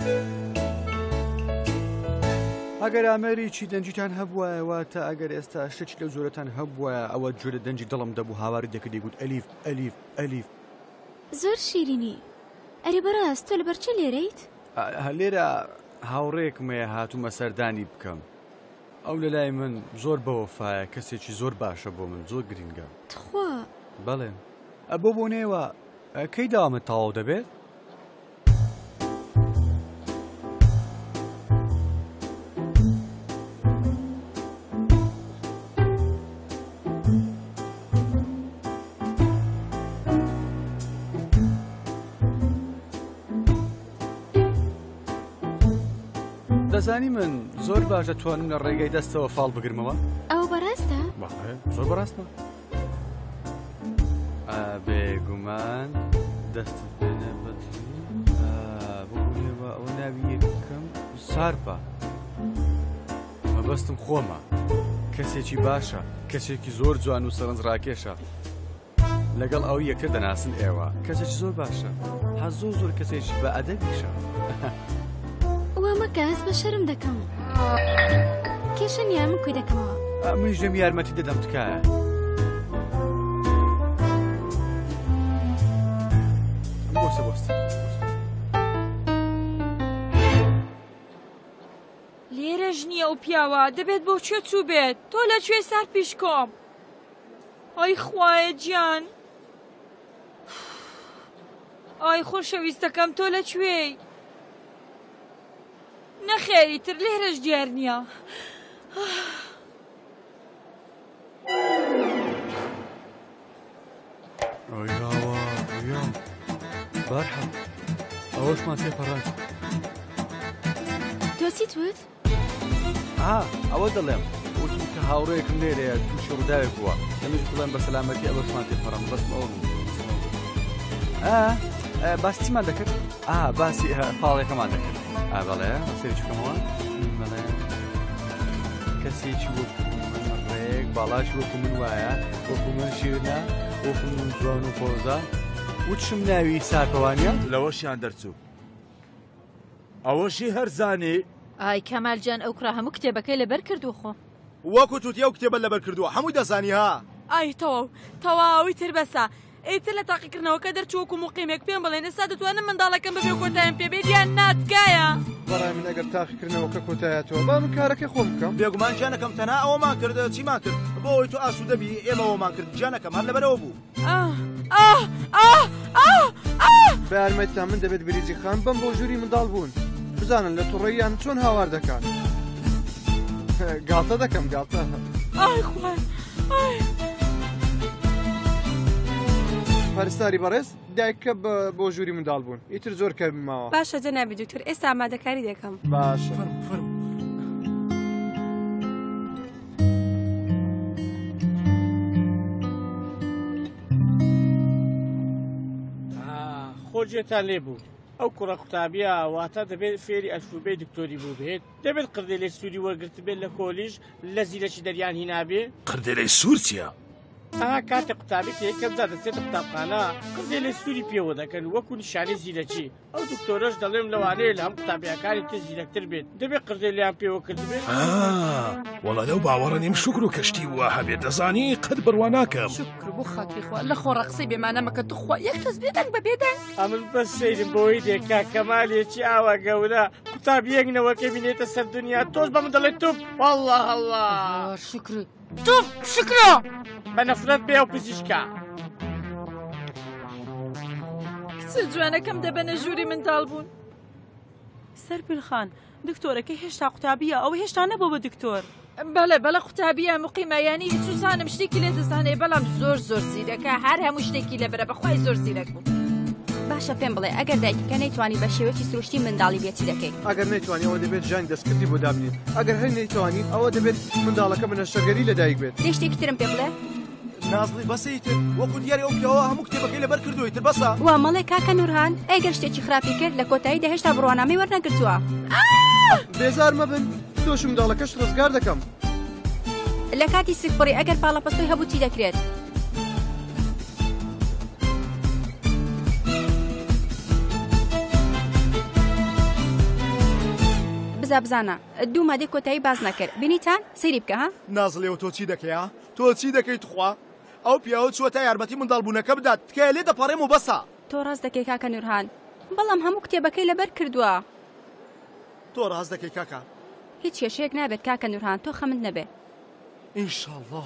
ئەگەر ئامێریی دەنجیتان هەبووایەوە تا ئەگەر ئێستا شتێکی لەو زۆرەتان هەبووە ئەوە جۆرە دەنجی دڵم دەبوو هاواری دەکردی گوت ئەلیف ئەلیف ئەلیف. زۆر شیرینی. ئەرێ بەڕاست تۆ لەبەر چ لێرەیت؟ لێرە هاوڕێکمەیە هاتوومە سەردانی بکەم. ئەو لە لای من زۆر بەوەفایە کەسێکی زۆر باشە بۆ من زۆر گرینگە. تخوا بەڵێ ئەبۆ بۆ نێوە کەی داوامت تەواو دەبێت؟ دەزانی من زۆر باش دەتوانم لە ڕێگەی دەستەوە فاڵ بگرمەوە؟ ئەو بەڕاستە؟ زۆر بەڕاستە. بێگومان دەستت بێنە بەدڵی بۆێوە ئەوە ناوی یەکەم سارپە. مەبەستم خۆمە کەسێکی باشە کەسێکی زۆر جوان و سەرنج ڕاکێشە لەگەڵ ئەو یەکە دەناسن ئێوە کەسێکی زۆر باشە ها زۆر زۆر کەسێکی بە ئەدەبیشە. وامە کەس بە شەرم دەکەم کێشە نیە من کوی دەکەمەوە. منیش دەم یارمەتی دەدەم تکایە. لێرەش نییە ئەو پیاوە دەبێت بۆ کوێ چوو بێت تۆ لەکوێ سەر پیشکۆم ئای خوایە گیان ئای خۆشەویستەکەم تۆ لەکوێی نەخێری تر لێرەش دیار نییە ئۆیاوە ئۆیا بارحە ئەوەشمان تێپەڕات تۆ چی توت؟ ئا ئەوە دەڵێم وتم کە هاوڕێیەکم لێرەیە تووشی ڕووداوێک بووە دەمەش بڵێم بە سەلامەتی ئەوەشمان تێپەڕم بەس ئەوە ئا باسی چیمان دەکرد؟ ئا باسی پاڵێکەمان دەکرد ئا بەڵێ سەری چکەمەوە بەڵێ کەسێکی وەکو من ڕێک باڵاشی وەکو من وایە وەکو من شیرنە وەکو من جوان و خۆزە وتشم ناوی ساکەوانیە لەوەشیان دەرچوو ئەوەشی هەرزانی ئای کەمالجان ئەو کرا هەموو کتێبەکەی لەبەر کردو خۆ وەکو تووتی ئەو کتێبە لەبەر کردووە هەمووی دەزانی ها ئای تەواو تەواوی تر بەسە ئیتر لە تاقیکردنەوەکە دەرچووەکو موقیمێک پێم بڵێن ئێستا دەتوانم منداڵەکەم بەبێ کۆتاییان پێبێت یان ناتکایە بەڕای من ئەگەر تاقیکردنەوەکە کۆتایەتەوە با من کارەکەی خۆم بکەم بێگومان جانەکەم تەنها ئەوەمان کرد چیمان کرد بۆ ئەوەی تۆ ئاسوودەبی ئێمەوەمان کرد جانەکەم هەر لەبەرەوە بوو بە یارمەتیتان من دەبێت بریجی خان بم بۆ ژووری منداڵ بوون بزانن لە تووڕەییان چۆن هاوار دەکات گاڵتە دەکەم گاڵتە پەرستاری بەڕێز دایکە بۆ ژووری منداڵ بوون ئیتر زۆر کە ماوە باشە جەنابی دوکتۆر ئێستا ئامادەکاری دەکەم باشە خۆجێتان لێ بوو ئەو کوڕە قوتابیە واتە دەبێت فێری ئەلفوبەی دکتۆری بوو بێت دەبێت قردێلەی سووری وەرگرت بێت لە کۆلیژ لە زیرەکی دەریان هینابێ قردێلەی سوور چییە؟ ئەها کاتێک قوتابی یەکەم جا دەچێتە قوتابخانە قردێلەی سووری پێوە دەکەن وەکو نیشانەی زیرەکی ئەو دکتۆرەش دەڵێم لەوانەیە لە هەم قوتابیەکانی تر زیرەکتر بێت دەبێت قردێلیان پێوە کرد بێت وەڵا لەو باوەڕە نیم شکر و کەشتی وە هەبێت دەزانی قەت بڕوا ناکەم شکر بۆ خاتری خوا لە خۆڕە قسەی بێمانە مەکە توخوا یەک کەس بێدەنگ بە بێدەنگ ئەمن بەس سەیرم بۆی دێکا کەمالێکی ئاوا گەورە قوتابیەکنەوەکە بینێتە سەر دنیا تۆش بە من دەڵێت توپ والله هەڵڵا شکر توپ شکرە بە نەفرەت بێ و پزیشکە کچە جوانەکەم دەبەنە ژووری منداڵ بوون سەرپیلخان دکتۆرەکەی هێشتا قوتابیە ئەو هێشتا نەبوو بە دکتۆر بەڵێ بەڵە قوتابیە موقیمەیانی هیچوزانم شتێکی لێ دەزانێ بەڵام زۆر زۆر زیرەکە هەر هەموو شتێکی لەبەرە بەخوای زۆر زیرەک بوو باشە پێم بڵێ ئەگەر دایکەکە نەیتوانی بە شێوەی سروشتی منداڵی بێتی دەکەیت ئەگەر نەیتوانی ئەوە دەبێت ژانی دەستکردی بۆ دابنین ئەگەر هەر نەیتوانی ئەوە دەبێت منداڵەکە بنە شەگەری لەدایک بێت دێ شتێکی ترم پێ بڵێ نازڵی بەسەیتر وەکو دیاری ئەو پیاوە هەموو کتێبەکەی لەبەر کردوویتر بەسە وا مەڵێ کاکە نورهان ئەگەر شتێکی خراپی کرد لە کۆتاییدا هێشتا بڕوانامەی وەرنەگرتووە بێزار مەبن تۆش منداڵەکەش ڕزگار دەکەم لە کاتی سفڕی ئەگەر پاڵەپەستۆی هەبوو چی دەکرێت بزا بزانە دوو مادەی کۆتایی باز نەکرد بینیتان سەیری بکە ها نازڵێەوە تۆ چی دەکەیە تۆ چی دەکەیت خوا ئەو پیاوە چوە تا یارمەتی منداڵبوونەکە بدات تکایە لێ دەپەڕێم و بەسە تۆ ڕاست دەکەی کاکە نورهان بەڵام هەموو کتێبەکەی لەبەر کردووە تۆ ڕاست دەکەی کاکە هیچ کێشەیەک نابێت کاکە نورهان تۆ خەمت نەبێ ئینشاڵڵا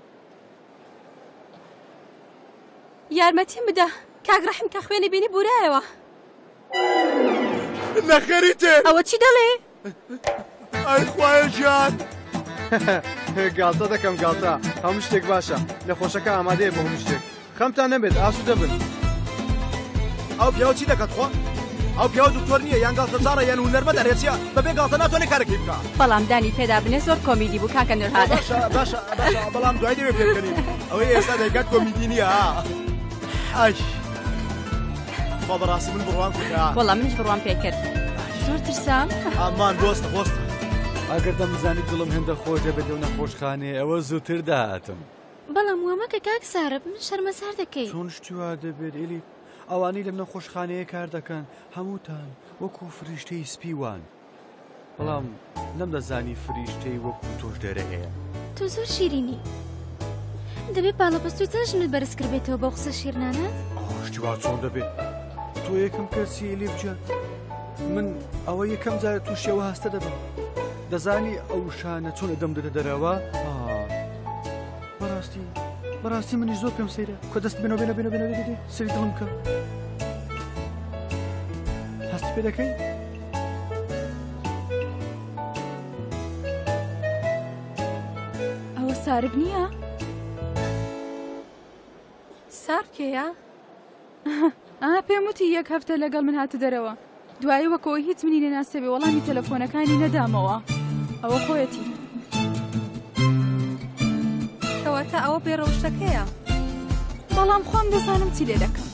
یارمەتیم بدە کاک ڕەحیم کە خوێنی بینی بورایەوە نەخێریتێ ئەوە چی دەڵێ؟ ئای خوایە گیان گاڵتە دەکەم گاڵتە هەموو شتێک باشە نەخۆشەکە ئامادەیە بۆ هەموو شتێک خەمتان نەبێت ئاسوودە بن ئەو پیاوە چی دەکات خۆ ئەو پیاوە دکتۆر نییە یان گاڵتەجارە یان هونەرمە دەرێتیە بەبێ گاڵتە ناتوانێت کارێکی بکە بەڵام دانی پێدا بنێ زۆر کۆمیدی بوو کاکە نورهان باشە باشە بەڵام دوای دەوێت پێبکەنین ئەوەی ئێستا دەیگات کۆمیدی نییە ئای خۆ بەڕاستی من بڕوان کوردا وەڵام منیش بڕوان پێکرد زۆر ترسام ئامان دۆستە خۆستە ئەگەر دەمزانی دڵم هێندە خۆش دەبێت لەو نەخۆشخانەیە ئەوە زووتر داهاتم بەڵام وامەکە کاک سارب من شەرمەزار دەکەی چۆن شتیوا دەبێت ئێلی ئەوانەی لەم نەخۆشخانەیە کار دەکەن هەمووتان وەکو فریشتەی سپیوان بەڵام نەم دەزانی فریشتەی وەکو تۆش دەرە هەیە تۆ زۆر شیرینی دەبێت باڵەپەستوی چەندژمت بەرز کردبێتەوە بەو قسە شیرنانە شتیوا چۆن دەبێت تۆ یەکەم کەسی ئێلی بجە من ئەوە یەکەم جارە تووشەوە هەستە دەبم دەزانی ئەو شانە چۆنە دەم دەدە دەرەوە بەڕاستی بەڕاستی منی زۆر پێم سەیرە کە دەست بێنەوە بێنە بێنە بێنە دێ سەری دڵم بکە هەستی پێ دەکەی؟ ئەوە سارب نییە؟ سار کێیە؟ ئا پێم وتی یەک هەفتە لەگەڵ من هاتە دەرەوە دوایی وەکەوە هیچ منی نەناسەبێ وەڵامی تەلەفۆنەکانی نەدامەوە ئەوە خۆیەتی کەواتە ئەوە بێڕەوشەکەیە بەڵام خۆم دەزانم چی لێ دەکەم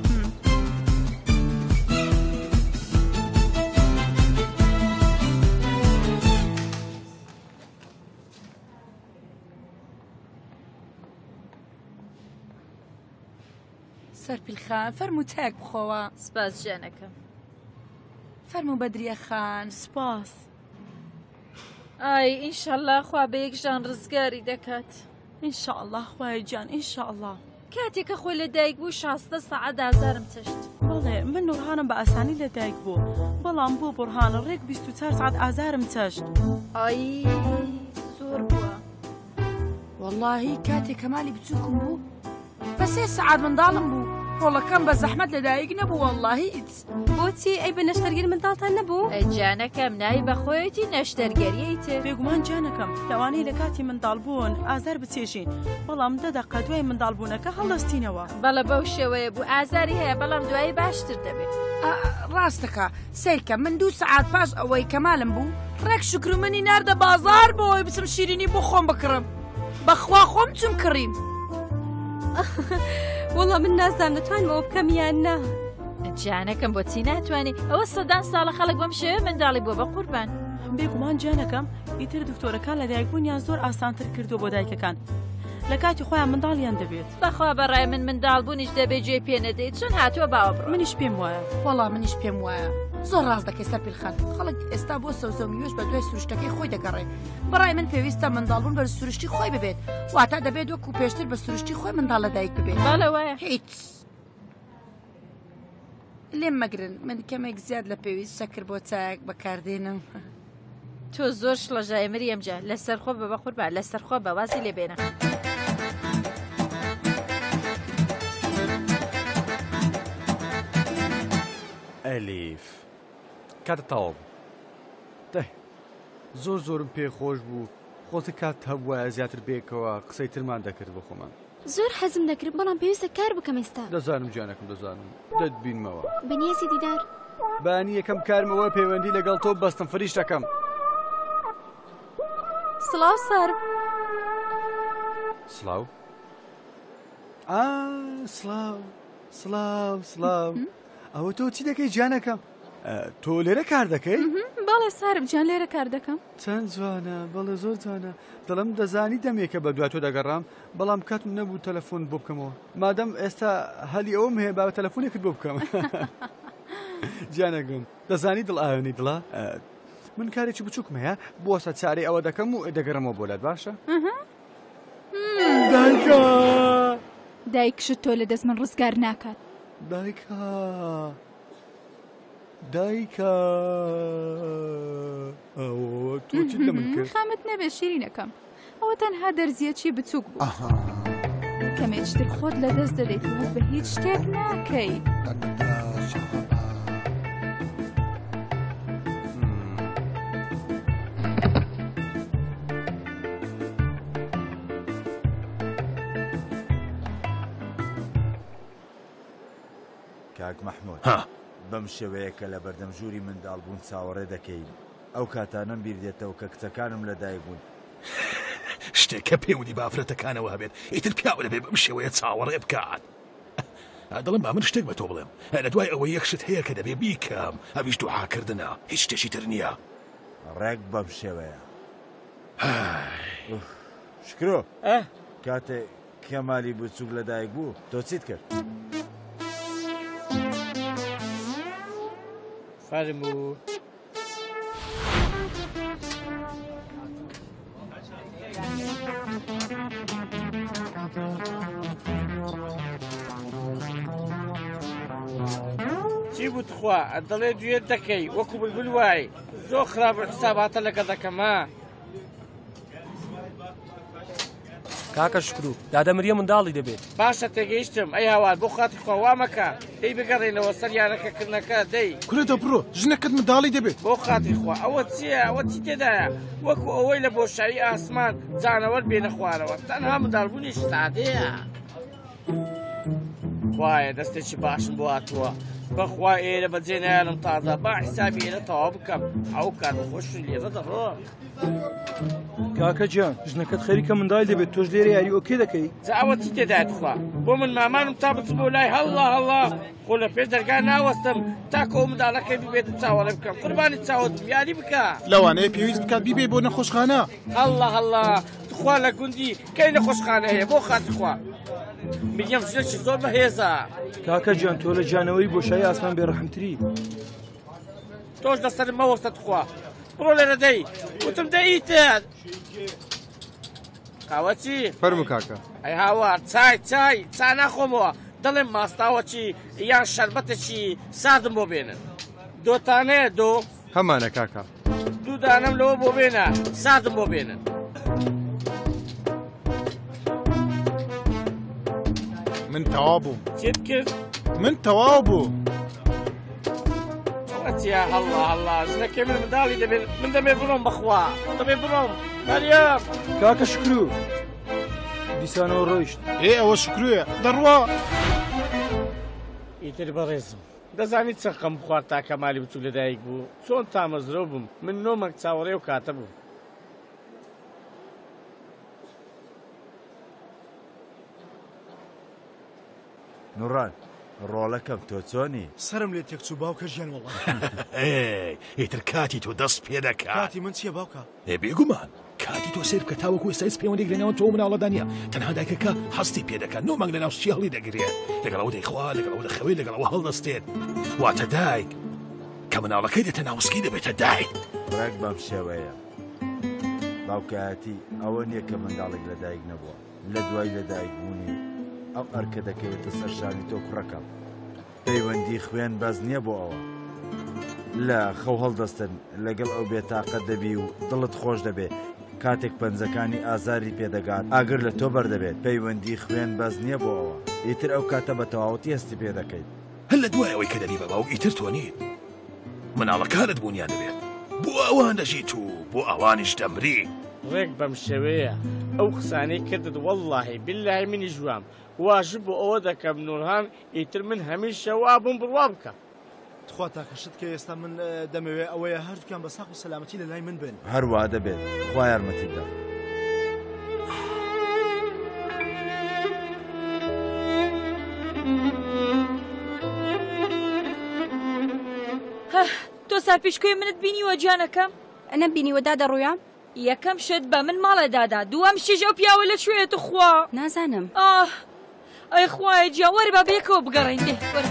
سەرپیلخان فەرموو تاک بخۆوە سپاس ژیانەکەم فەرموو بەدریە خان سپاس ئای ئینشەڵڵا خوا بە یەک ژان ڕزگاری دەکات ئینشەڵڵا خوای جان ئینشەڵڵا کاتێکە خۆی لە دایک بوو شاستە سەعات ئازارم تشت بەڵێ من نورهانم بە ئاسانی لە دایک بوو بەڵام بۆ بورهانە ڕێک بیست و چوار سەعات ئازارم تشت ئای زۆر بووە وەڵڵاهی کاتێک کەمالی بچووکم بوو بە سێ سەعات منداڵم بوو ڕۆڵەکەم بە زەحمەت لەدایک نەبوو وەڵڵاهی هیچ بۆچی ئەی بە نەشتەرگیر منداڵتان نەبوو؟ ئەی جانەکەم ناوی بەخۆیەتی نەشتەرگەریەی تر بێگومان جانەکەم لەوانەیە لە کاتی منداڵ بوون ئازار بچێژین بەڵام دەدەقە دوای منداڵبوونەکە هەڵدەستینەوە بەڵە بەو شێوەیە بوو ئازاری هەیە بەڵام دوایی باشتر دەبێت ڕاستەکە سیرکە من دوو سەعات پاش ئەوەی کەمالم بوو ڕێک شکر منی ناردە بازار بۆی بچم شیرینی بۆ خۆم بکڕم بەخوا خۆم چوم کڕیم وەڵام من نازانم نتوانمەوە بکەم یان نا جانەکەم بۆچی ناتوانانی ئەوە سەدان ساڵە خەڵک بەم شێوە منداڵی بۆ بە قوربان بێگومان جانەکەم ئیتر دکتۆرەکان لە دایکبوونیان زۆر ئاسانتر کردو بۆ دایکەکان لە کاتی خۆیان منداڵیان دەبێت بەخوا بەڕای من منداڵبوونیش دەبێت گوێ پێ نەدەیت چۆن هاتووە باوە بڕۆ منیش پێم وایە وەڵام منیش پێم وایە زۆر ڕاست دەکەی سەرپیلخان خەڵک ئێستا بۆ سەوزەمیۆش بە دوای سروشتەکەی خۆی دەگەڕێ بەڕای من پێویستە منداڵبوون بە سروشتی خۆی ببێت واتە دەبێت وەکو پێشتر بە سروشتی خۆی منداڵ لە دایک ببێت بەڵێ وایە هیچ لێم مەگرن من کەمێک زیاد لە پێویست شەکر بۆ چاک بەکاردێنم تۆ زۆر شڵەژای مریەم جا لەسەرخۆ بە بەخوربە لەسەرخۆ بەوازی لێبێنە ئەلیف کاتە تەواو دەی زۆر زۆرم پێ خۆش بوو خۆتە کات هەبووە زیاتر بێکەوە قسەی ترمان دەکرد بە خۆمان زۆر حەزم دەکرد بەڵام پێویستە کار بکەم ئێستا دەزانم جانەکەم دەزانم دەتبینمەوە بەنیازی دیدار بانی یەکەم کارمەوە پەیوەندی لەگەڵ تۆ بەستم فریشتەکەم سڵاو سار سڵاو ئا سڵاو سڵاو سڵاو ئەوە تۆ چی دەکەی جانەکەم تۆ لێرە کار دەکەی؟ بەڵێ سارم جان لێرە کار دەکەم چەند جوانە بەڵێ زۆر جوانە دڵم دەزانی دەمێکە بە دوای تۆ دەگەڕام بەڵام کاتم نەبوو تەلەفۆن بۆ بکەمەوە مادەم ئێستا هەلی ئەوم هەیە با تەلەفۆنێکت بۆ بکەم جانەگەم دەزانی دڵ ئاوێنی دڵە من کارێکی بچووکم هەیە بۆسە چارەی ئەوە دەکەم و دەگەڕمەوە بۆ لات باشە؟ دایکە دایکشت تۆ لە دەست من ڕزگار ناکات دایکە دایکە ئەوە تۆ چیت لە من کرد؟ خامت نەبێ شیرینەکەم ئەوە تەنها دەرزیەکی بچووک بوو کەمێکتر خۆت لە دەست دەدەیت و هەست بە هیچ شتێک ناکەی کاک مەحموود بەم شێوەیە کە لە بەردەم ژووری منداڵبوون چاوەڕێ دەکەین ئەو کاتانەم بیر دێتەوە کە کچەکانم لە دایک بوون شتێککە پێوەنی بافرەتەکانەوە هەبێت ئیتر پیاوە دەبێت بەم شێوەیە چاوەڕێ بکات دەڵم با من شتێک بە تۆ بڵێم لە دوای ئەوە یەکشت هەیە کە دەبێ بیکەم ئەویش دوعاکردنە هیچ شتێکی تر نییە ڕێک بەم شێوەیە شکرۆ کاتێ کەمالی بچووک لە دایک بوو تۆ چیت کرد؟ فەرموو چی گوتخوا دەڵێ دوێت دەکەی وەکو بلبل وای زۆر خراپ حساباتە لەگە دەکەما کاکە شکرو دادەمریە منداڵی دەبێت باشە تێگەیشتم ئەی هاوار بۆ خاتی خوا وا مەکە دەی بگەڕێنەوە سەر یارەکەکردنەکە دەی کورە دەبڕۆ ژنەکەت منداڵی دەبێت بۆ خاتی خوا ئەوە چییە ئەوە چی تێدایە وەکو ئەوەی لە بۆشایی ئاسمان جانەوەر بێنە خوارەوە تەنها منداڵبوونیش سادەیە خوایە دەستێکی باشم بۆ هاتووە بەخوا ئێرە بەجێ نایانم تازە با حسابی ئێرە تەواو بکەم ئەو کار بەخۆشی لێرە دەڕۆ کاکە جان ژنەکەت خەریکە منداڵی دەبێت تۆش لێرە یاری ئۆکێ دەکەی جا ئەوە چی تێدایەت خوا بۆ من مامانم تا بچ بۆ لای هەڵڵا هەڵڵا خۆ لە پێش دەرگا ناوەستم تاکە ئەو منداڵەکەی ببێت چاوەڵێ بکەم قوربانی چاوت یاری بکە لەوانەیە پێویست بکات بیبێ بۆ نەخۆشخانە هەڵڵا هەڵڵا تخوا لە گوندی کەی نەخۆشخانە هەیە بۆ خاتی خوا میگەم ژنێکی زۆر بەهێزە کاکە جان تۆ لە جانەوەی بۆشایی ئاسمان بێڕەحمتری تۆش لەسەرم مەوەستە تخوا بڕۆ لێرە دەی وتم دەیتر قاوە چی؟ فەرمو کاکە ئەی هاوار چای چای چا ناخۆمەوە دەڵێم ماستاوەچی یان شەربەتێکی سادم بۆ بێنن دۆتانەیە دۆ هەمانە کاکە دوو دانەم لەوە بۆ بێنە سادم بۆ بێنن من تەواو بووم چێت کرد؟ من تەواو بوو ئەچیا هەڵڵا هەڵڵا ژنەکەی من منداڵی دەبێت من دەبێ بڕۆم بەخوا دەبێ بڕۆم مەریەم کاکە شکرو دیسانەوە ڕۆیشت ئێ ئەوە شکرویە دەڕوا ئیتر بەڕێزم دەزانیت چەند خەم خوارد تا کەمالی بچوو لەدایک بوو چۆن تامەزرۆ بووم من نۆمەک چاوەڕێ و کاتە بوو نوڕان ڕۆڵەکەم تۆ چۆنی سرم لێ تێکچوو باوکە ژیان وڵڵا ئیتر کاتی تۆ دەست پێ دەکات کاتی من چییە باوکە ئێ بێگومان کاتی تۆ سیر بکە تاوەکو ئێستا هیچ پەیوەندێک لەنێوان تۆ مناڵەدانە تەنها دایکەکە هەستی پێ دەکات نۆ مانگ لەناو سیاڵی دەگرێت لەگەڵەوە دەیخوا لەگەڵەوە دەخەوێت لەگەڵەوە هەڵدەستێت واتە دایک کە مناڵەکەی دێتە ناوسکی دەبێتە دایک ڕێک بەم شێوەیە باوکایەتی ئەوە نییە کە منداڵێک لە دایک نەبووە لە دوای لە دایک بوونی ئەو ئەرکە دەکەوێتە سەرشانی تۆ کوڕەکەم پەیوەندی خوێن بەز نییە بۆ ئەوە لە خەو هەڵدەستن لەگەڵ ئەو بێتاقەت دەبی و دڵت خۆش دەبێت کاتێک پەنجەکانی ئازاری پێدەگات ئاگر لە تۆ بەردەبێت پەیوەندی خوێن بەز نییە بۆ ئەوە ئیتر ئەو کاتە بە تەواوەتی هەستی پێ دەکەیت هەر لە دوای ئەوەی کە دەبی بە باوک ئیتر تۆ نیت مناڵەکانت بوونیان دەبێت بۆ ئەوان دەژیت و بۆ ئەوانیش دەمری ڕێک بەم شێوەیە ئەو قسانەی کردت وەڵڵاهی باللهی منی ژوام واژب بۆ ئەوە دەکەم نورهان ئیتر من هەمیشە وا بووم بڕوا بکەم تخوا تاکەشت کە ئێستا من دەمەوێت ئەوەیە هەردووکیان بە ساق و سەلامەتی لە لای من بن هەروە دەبێت خوا یارمەتی بدە تۆ ساپیشکۆی منت بینیوە جانەکەم نەبینیوە دادەڕوویان یەکەم شت بە من ماڵە دادا دووەم شێژ ئەو پیاوە لە کوێیە خوا نازانم ئاه ئەی خوایە جیا وەرە با بەیەکەوە بگەڕین دێ وەرە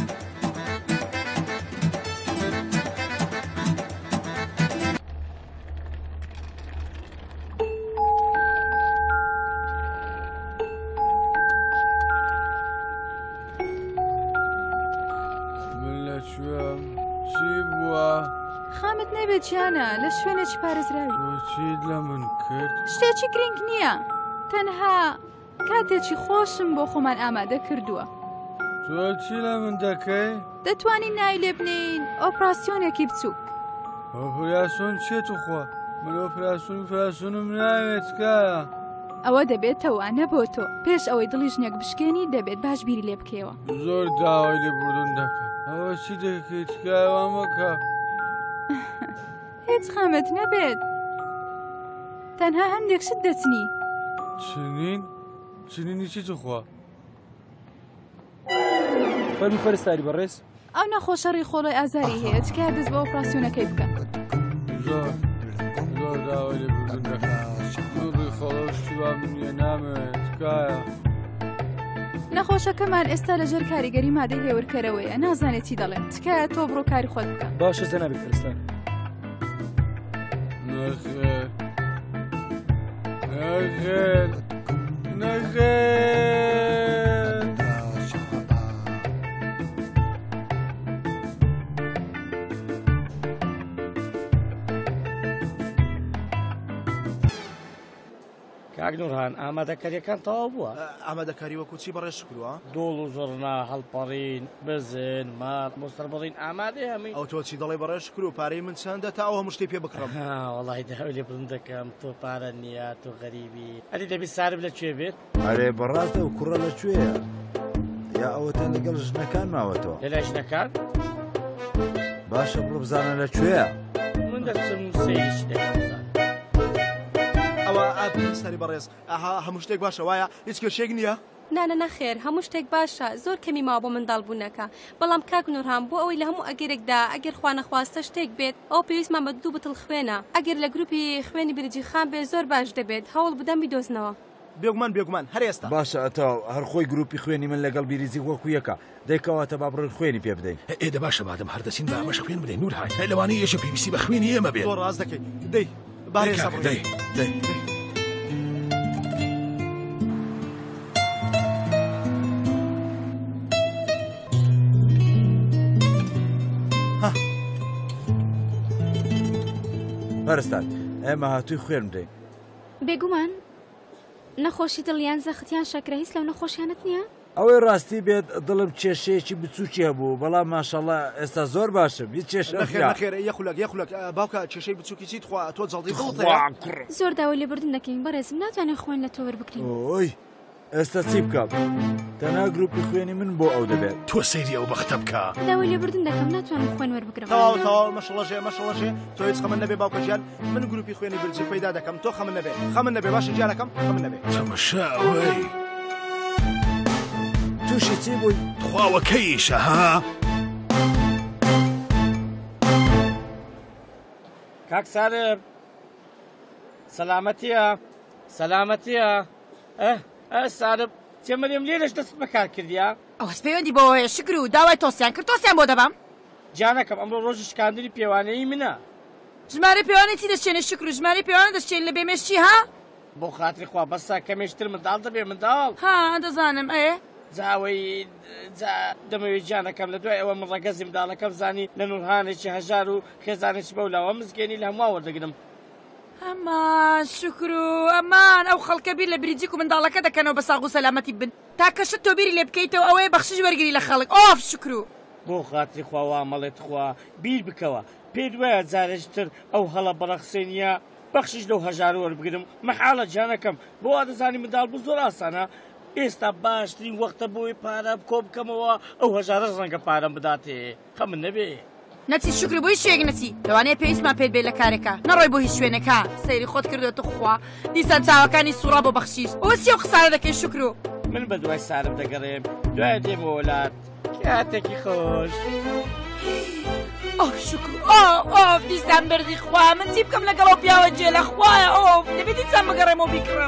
خامت نەبێت جیانە لە شوێنێکی پارێزراوی چیت لە من کرد شتێکی گرنگ نییە تەنها کاتێکی خۆشم بۆ خۆمان ئامادە کردووە تۆ چی لە من دەکەی؟ دەتوانین ناوی لێ بنین ئۆپراسیۆنێکی بچووک ئۆپراسیۆن چێت و خۆ من ئۆپراسیۆن ئۆپراسیۆنم ناوێت کایە ئەوە دەبێت تەوانە بۆ تۆ پێش ئەوەی دڵی ژنێک بشکێنی دەبێت باش بیری لێ بکەوە زۆر داوای لێبوردن دەکەم ئەوە چی دەکەیت کایەوە مەکە هیچ خامت نەبێت تەنها هەندێک شت دەچنی چنین؟ چنینی چی توخوا؟ فەرمی پەرستاری بەڕێز ئەو نەخۆشە ڕیخۆڵی ئازاری هەیە چکار دەست بە ئۆپراسیۆنەکەی بکە زۆر زۆر داوای لێبوردن دەکەم ڕیخۆڵە و شتیوان نییە نامەوێت تکایە نەخۆشەکەمان ئێستا لەژێر کاریگەری مادەی هێورکەرەوەیە نازانێت چی دەڵێن تکایە تۆ بڕۆ کاری خۆت بکە باشە جەنابی پەرستار نەخێر نەخێر نەخێر کاگنورهان ئامادەکاریەکان تەواو بووە ئامادەکاری وەکو چی بەڕێ شکرووە دۆڵ و زۆرنا هەڵپەڕین بزن مار مۆستەر بڵین ئامادەی هەمی ئەو تۆ چی دەڵێ بەڕێ شکر و پارەی من چەندە تا ئەو هەموو شتێ پێ بکڕم وەڵی داوای لێ بڵند دەکەم تۆ پارە نییە تۆ غەریبی ئەلی دەبی سارب لەکوێ بێت ئەرێ بەڕاستە و کوڕە لەکوێیە یا ئەوەتە لەگەڵ ژنەکان ماوەتەوە لەلای ژنەکان باشە بڕ بزانە لەکوێیە من دەچم سەیری دەکەم ئەوە ئاپیسەری بەڕێز هەموو شتێک باشە وایە هیچ کێشێک نییە؟ نانە نەخێر هەموو شتێک باشە زۆر کەمی ماوە بۆ منداڵبوونەکە بەڵام کاک نورهان بۆ ئەوەی لە هەموو ئەگەرێکدا ئەگەر خوا نەخواستە شتێک بێت ئەو پێویستمان بە دوو بتڵ خوێنە ئەگەر لە گروپی خوێنی برجی خان بێ زۆر باش دەبێت هەوڵ بدەم بیدۆزنەوە بێگومان بێگومان هەر ئێستا باشە ئەتاو هەر خۆی گروپی خوێنی من لەگەڵ بیریزی وەکو یەکە دەیکەواتە با بڕن خوێنی پێ بدەین ئێدە باشە مادەم هەردەچین بە ئەمەش خوێن بدەین نور هاي لەوانەیە یەشە پێویستی بە خوێنی ئێمە بێت تۆ ڕاست دەکەی دەی بارێسا دەی دەی هەرستان ئێمە هاتووی خوێن بدەین بێگومان نەخۆشی دڵیان زەختیان شەکرە هیچ لەو نەخۆشیانت نییە؟ ئەوەی ڕاستی بێت دڵم کێشەیەکی بچووکی هەبوو بەڵام ماشەڵڵا ئێستا زۆر باشم هیچ کێشە نەخێر یەخولک یەخولک باوکە کێشەی بچووکی چیت خوا تۆ جەڵدی زۆر داوای لێبوردن دەکەین بەڕێزم ناتوانێت خوێن لە تۆ وەربگرین ئۆی ئێستا چی بکەم تەنها گروپی خوێنی من بۆ ئەو دەبێت تۆ سەیری ئەو بەختە بکە داوای لێبوردن دەکەم ناتوانم خوێن وەربگرم تەواو تەواو مەشەڵەژێ مەشەڵەژێ تۆ هیچ خەمن نەبێ باوکە گیان من گروپی خوێنی برجی پەیدا دەکەم تۆ خەمن نەبێ خەمن نەبێ باشە گیانەکەم خەمن نەبێ تەمەشا ئەوەی تووشی چی بووی خواوەکەیشە ها کاک سارب سەلامەتیە سەلامەتیە ئە ئە سارب چێمەرێم لێرەش دەست بەکار کردیا ئەوەس پەیوەندی بۆ هەیە شکر و داوای تۆسیان کرد تۆسیان بۆ دەبام جانەکەم ئەمڕۆ ڕۆژی شکاندنی پێوانەی منە ژمارە پێوانەی چی دەشێنێ شکر و ژمارە پێوانە دەشێن لە بێمێشی ها بۆ خاتری خوا بەسا کەمێشتر منداڵ دەبێ منداڵ ها دەزانم ئێ جاوەی دەمەوێت جانەکەم لە دوای ئەوە من ڕەگەزی منداڵەکەم زانی لە نورهانێکی هەژار و خێزانێکی بەولاوە مزگەێنی لە هەموو وەردەگرم ئەمان شکر و ئەمان ئەو خەڵکە بیر لە بریجیک و منداڵەکە دەکەنەوە بە ساغ و سەلامەتی بن تا کەشت تۆ بیری لێ بکەیتەوە ئەوەیە بەخشش وەرگری لە خەڵک ئۆف شکر و بۆ خاتری خواوا مەڵێت خوا بیر بکەوە پێ دوایە جارێشتر ئەو هەڵە بەرەخسێنیە بەخشش لەو هەژار وەربگرم مەحاڵە جانەکەم بۆ وا دەزانی منداڵ بوو زۆر ئاسانە ئێستا باشترین وەختە بۆی پارە کۆ بکەمەوە ئەو هەژارە ڕەنگە پارەم بداتێ خەمن نەبێ نەچی شکر بۆی شوێک نەچی لەوانەیە پێویستمان پێت بێت لە کارێکە نەڕۆی بۆ هیچ شوێنێکە سەیری خۆت کردوێتە خوا دیسان چاوەکانی سوڕا بۆ بەخشیش ئەوە چی و قسانە دەکەی شکر و من بە دوای سارم دەگەڕێم دوای دێمە وڵات کاتێکی خۆش ئەو شکر ئۆ ئۆ دیسان بردی خوا من چی بکەم لەگەڵەوە پیاوە جێ لە خوایە ئۆ دەبێت دیسان بگەڕێمەوە بیکڕم